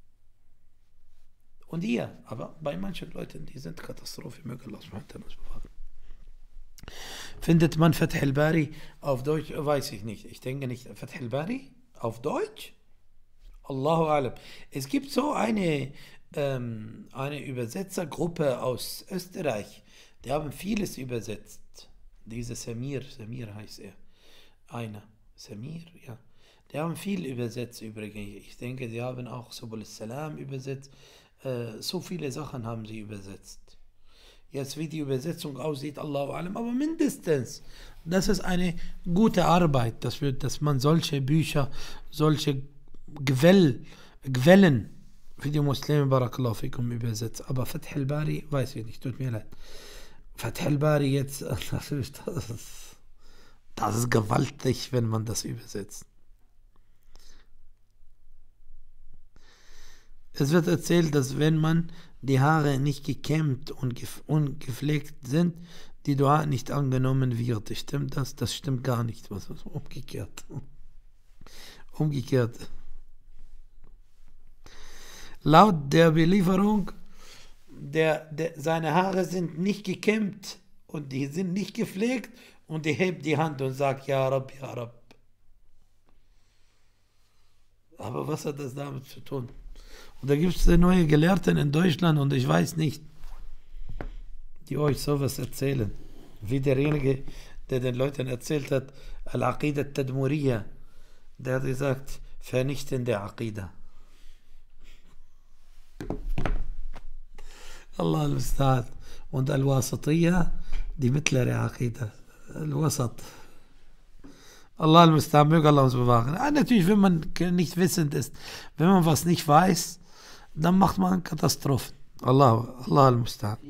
Und ihr, aber bei manchen Leuten, die sind Katastrophe, möge Allah subhanahu wa ta'ala bewahren. Findet man Fath al-Bari auf Deutsch? Weiß ich nicht. Ich denke nicht. Fath al-Bari auf Deutsch? Allahu alam. Es gibt so eine, ähm, eine Übersetzergruppe aus Österreich, die haben vieles übersetzt. Diese Samir, Samir heißt er. Einer. Samir, ja. Die haben viel übersetzt übrigens. Ich denke, die haben auch Subul Salam übersetzt. Äh, so viele Sachen haben sie übersetzt. Jetzt, wie die Übersetzung aussieht, Allahu alam, aber mindestens, das ist eine gute Arbeit, dass, wir, dass man solche Bücher, solche Quell, Quellen für die Muslime, Barakallahu fikum, übersetzt. Aber Fath al-Bari, weiß ich nicht, tut mir leid. Fath al-Bari jetzt, das ist, das ist gewaltig, wenn man das übersetzt. Es wird erzählt, dass wenn man die Haare nicht gekämmt und gef ungepflegt sind, die Dua nicht angenommen wird. Stimmt das? Das stimmt gar nicht. Was ist umgekehrt? Umgekehrt. Laut der Belieferung, der, der, seine Haare sind nicht gekämmt und die sind nicht gepflegt und die hebt die Hand und sagt, Ja Rab, Ja Rab. Aber was hat das damit zu tun? Und da gibt es neue Gelehrten in Deutschland und ich weiß nicht, die euch sowas erzählen. Wie derjenige, der den Leuten erzählt hat, Al-Aqida Tadmuriyya, der hat gesagt, vernichtende Aqida. Allah al-Musta'ad. Und Al-Wasatiyya, die mittlere Aqida. Al-Wasat. Allah al-Musta'ad, möge Allah uns bewahren. Ja, natürlich, wenn man nicht wissend ist, wenn man was nicht weiß, dann macht man Katastrophen. Allah, Allah al-Musta'ad.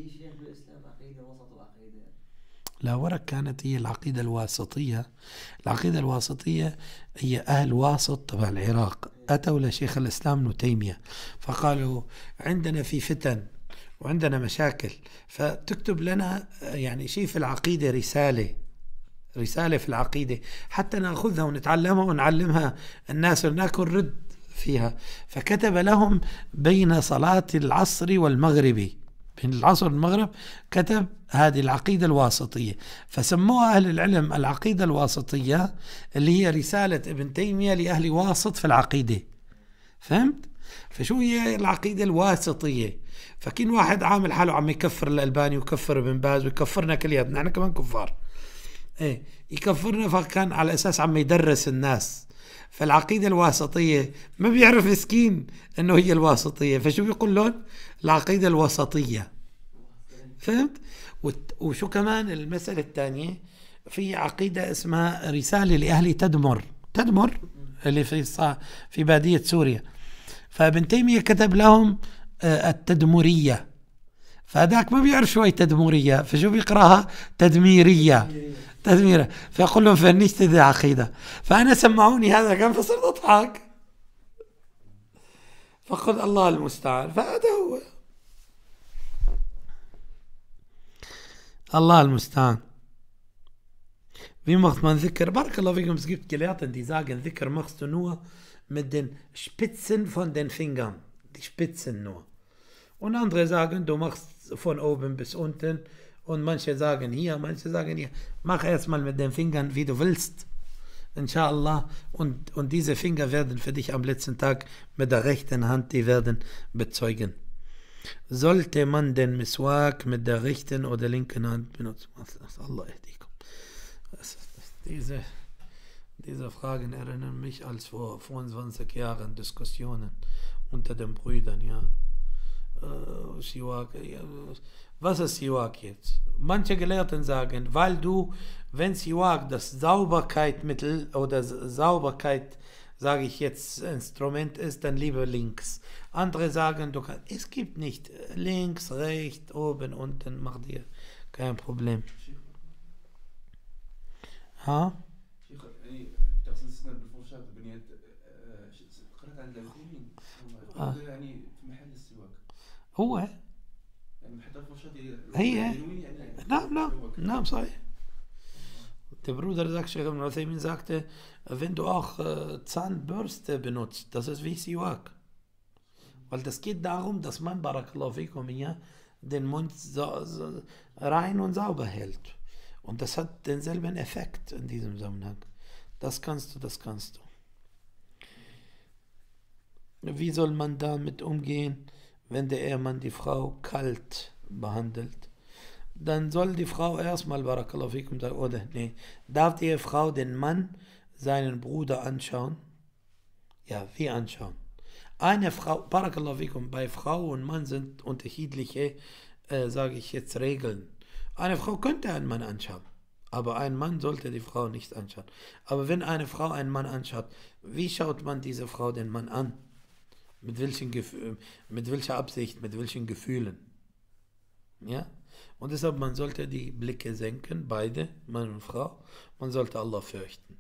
لا ورا كانت هي العقيدة الواسطية. العقيدة الواسطية هي أهل واسط تبع العراق أتوا لشيخ الإسلام ابن تيمية فقالوا عندنا في فتن وعندنا مشاكل فتكتب لنا يعني شيء في العقيدة رسالة رسالة في العقيدة حتى نأخذها ونتعلمها ونعلمها الناس وناكل رد فيها. فكتب لهم بين صلاة العصر والمغرب بين العصر والمغرب كتب هذه العقيدة الواسطية، فسموها أهل العلم العقيدة الواسطية، اللي هي رسالة ابن تيمية لأهل واسط في العقيدة. فهمت؟ فشو هي العقيدة الواسطية؟ فكين واحد عامل حاله عم يكفر الألباني ويكفر ابن باز ويكفرنا كلياتنا، نحن كمان كفار، ايه يكفرنا، فكان على أساس عم يدرس الناس. فالعقيدة الواسطية ما بيعرف مسكين انه هي الواسطية، فشو بيقول لهم؟ العقيدة الوسطية. فهمت؟ وشو كمان المسألة الثانية؟ في عقيدة اسمها رسالة لأهل تدمر، تدمر اللي في في بادية سوريا، فابن تيمية كتب لهم التدمرية، فهذاك ما بيعرف شوي تدمرية، فشو بيقراها؟ تدميرية، تدميرة، فيقول لهم فنشت ذي عقيدة. فأنا سمعوني هذا كان فصرت أضحك، فقل الله المستعان. فهذا هو الله المستعان. في مخت من ذكر بارك الله فيكم سجبت كلياتن دي sagen ذكر مخت nur mit den Spitzen von den Fingern, die Spitzen nur. Und andere sagen, du machst von oben bis unten, und manche sagen hier, manche sagen hier. Mach erstmal mit den Fingern, wie du willst, inshallah, und, und diese Finger werden für dich am letzten Tag mit der rechten Hand, die werden bezeugen. Sollte man den Miswak mit der rechten oder linken Hand benutzen? Allah ehdikum. Diese, diese Fragen erinnern mich als vor fünfundzwanzig Jahren Diskussionen unter den Brüdern, ja. Uh, Siwak, ja. Was ist Siwak jetzt? Manche Gelehrten sagen, weil du, wenn Siwak das Sauberkeitmittel oder Sauberkeit, sage ich jetzt, Instrument ist, dann lieber links. Andere sagen, du kannst, es gibt nicht links, rechts, oben, unten, mach dir kein Problem. Ha? هو هي نعم نعم نعم صحيح. Der Bruder sagt, Sheikh Ibn Uthaymin sagte, wenn du auch äh, Zahnbürste benutzt, das ist wie Siwak. Weil das geht darum, dass man, barakallahu fikum, hier den Mund so, so rein und sauber hält. Und das hat denselben Effekt in diesem Zusammenhang. Das kannst du, das kannst du. Wie soll man damit umgehen, wenn der Ehemann die Frau kalt behandelt? Dann soll die Frau erstmal, barakallahu fikum, sagen, oder nee, darf die Frau den Mann seinen Bruder anschauen? Ja, wie anschauen? Eine Frau, barakallahu fikum, bei Frau und Mann sind unterschiedliche, äh, sage ich jetzt, Regeln. Eine Frau könnte einen Mann anschauen, aber ein Mann sollte die Frau nicht anschauen. Aber wenn eine Frau einen Mann anschaut, wie schaut man diese Frau den Mann an? Mit welchen Gefühl, mit welcher Absicht, mit welchen Gefühlen? Ja? Und deshalb, man sollte die Blicke senken, beide, Mann und Frau. Man sollte Allah fürchten.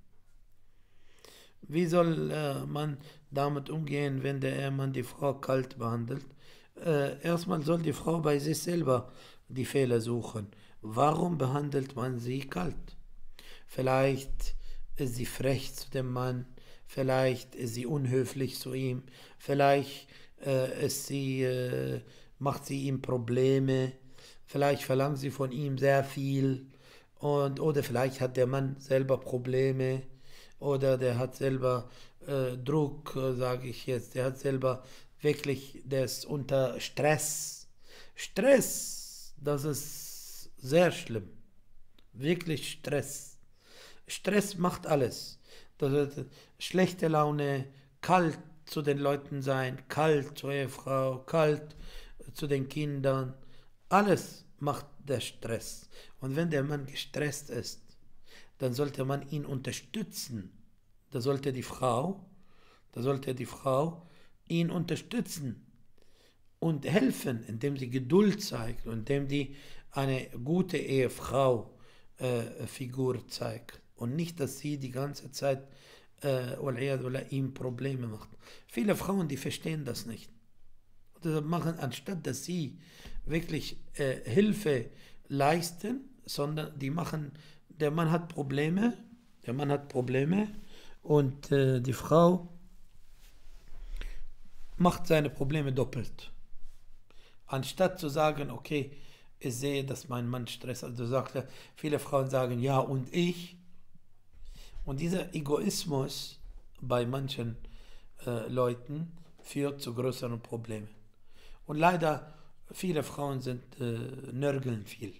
Wie soll äh, man damit umgehen, wenn der Ehemann die Frau kalt behandelt? Äh, erstmal soll die Frau bei sich selber die Fehler suchen. Warum behandelt man sie kalt? Vielleicht ist sie frech zu dem Mann, vielleicht ist sie unhöflich zu ihm, vielleicht äh, ist sie, äh, macht sie ihm Probleme, vielleicht verlangt sie von ihm sehr viel, und, oder vielleicht hat der Mann selber Probleme, oder der hat selber äh, Druck, äh, sage ich jetzt, der hat selber wirklich, der ist unter Stress. Stress, das ist sehr schlimm. Wirklich Stress. Stress macht alles. Das ist schlechte Laune, kalt zu den Leuten sein, kalt zur Ehefrau, kalt zu den Kindern. Alles macht der Stress. Und wenn der Mann gestresst ist, dann sollte man ihn unterstützen. Da sollte die Frau, da sollte die Frau ihn unterstützen und helfen, indem sie Geduld zeigt und indem die eine gute Ehefrau äh, Figur zeigt. Und nicht, dass sie die ganze Zeit äh, ihm Probleme macht. Viele Frauen, die verstehen das nicht. Und deshalb machen, anstatt dass sie wirklich äh, Hilfe leisten, sondern die machen, der Mann hat Probleme, der Mann hat Probleme und äh, die Frau macht seine Probleme doppelt. Anstatt zu sagen, okay, ich sehe, dass mein Mann Stress hat. Du sagst, viele Frauen sagen, ja, und ich. Und dieser Egoismus bei manchen äh, Leuten führt zu größeren Problemen. Und leider, viele Frauen sind äh, nörgeln viel.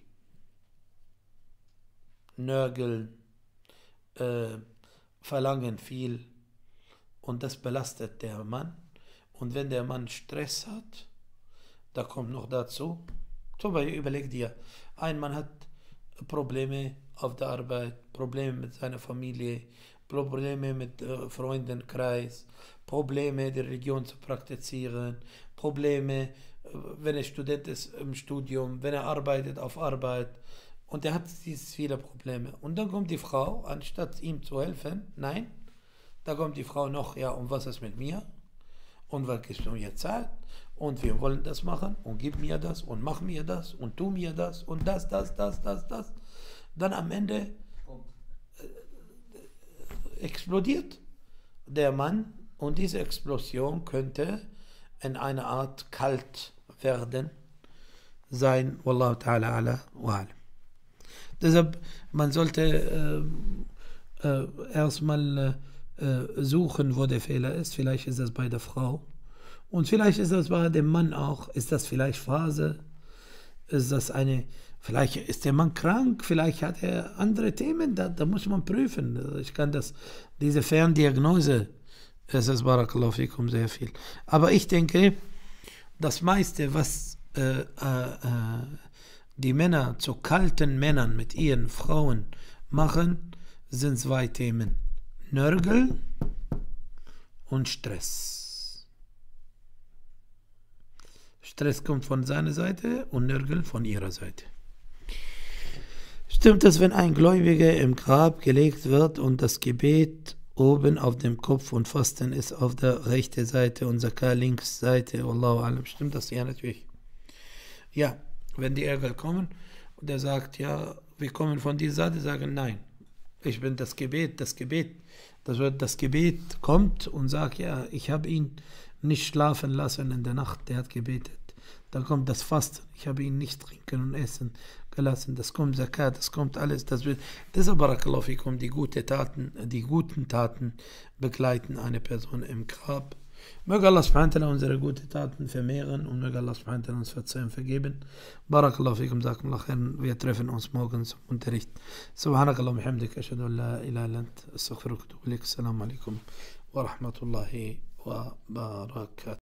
Nörgeln, äh, verlangen viel. Und das belastet der Mann. Und wenn der Mann Stress hat, da kommt noch dazu, zum Beispiel überleg dir, ein Mann hat Probleme auf der Arbeit, Probleme mit seiner Familie, Probleme mit äh, Freundenkreis, Probleme, die Religion zu praktizieren, Probleme, äh, wenn er Student ist im Studium, wenn er arbeitet auf Arbeit. Und er hat diese viele Probleme. Und dann kommt die Frau, anstatt ihm zu helfen, nein, da kommt die Frau noch, ja, und was ist mit mir? Und was gibst du mir Zeit? Und wir wollen das machen und gib mir das und mach mir das und tu mir das und das, das, das, das, das. Dann am Ende äh, explodiert der Mann und diese Explosion könnte in einer Art kalt werden sein. Wallahu ta'ala ala wa alam. Deshalb, man sollte äh, äh, erstmal äh, suchen, wo der Fehler ist. Vielleicht ist das bei der Frau. Und vielleicht ist das bei dem Mann auch. Ist das vielleicht Phase? Ist das eine, vielleicht ist der Mann krank, vielleicht hat er andere Themen, da, da muss man prüfen. Ich kann das, diese Ferndiagnose, es ist Barakallahu fikum sehr viel. Aber ich denke, das meiste, was äh, äh, die Männer zu kalten Männern mit ihren Frauen machen, sind zwei Themen. Nörgel und Stress. Stress kommt von seiner Seite und Nörgel von ihrer Seite. Stimmt es, wenn ein Gläubiger im Grab gelegt wird und das Gebet oben auf dem Kopf und Fasten ist auf der rechten Seite und Zakah links Seite? Wallahu alam. Stimmt das? Ja, natürlich. Ja, wenn die Engel kommen und er sagt, ja, wir kommen von dieser Seite, sagen nein. Ich bin das Gebet, das Gebet. Das wird das Gebet kommt und sagt, ja, ich habe ihn nicht schlafen lassen in der Nacht, der hat gebetet. Dann kommt das Fasten, ich habe ihn nicht trinken und essen gelassen. Das kommt Zakat, das kommt alles. Das wird, deshalb Barakallahu fikum, die gute Taten, die guten Taten begleiten eine Person im Grab. Möge Allah subhanahu wa ta'ala unsere guten Taten vermehren und möge Allah subhanahu wa ta'ala uns verzeihen, vergeben. Barakallahu fikum, sagen wir, wir treffen uns morgen zum Unterricht. Subhanakallahumma hamdika, ashhadu an la ilaha illa anta, astaghfiruka wa atubu ilaik. Assalamu alaikum wa rahmatullahi wa barakatuh.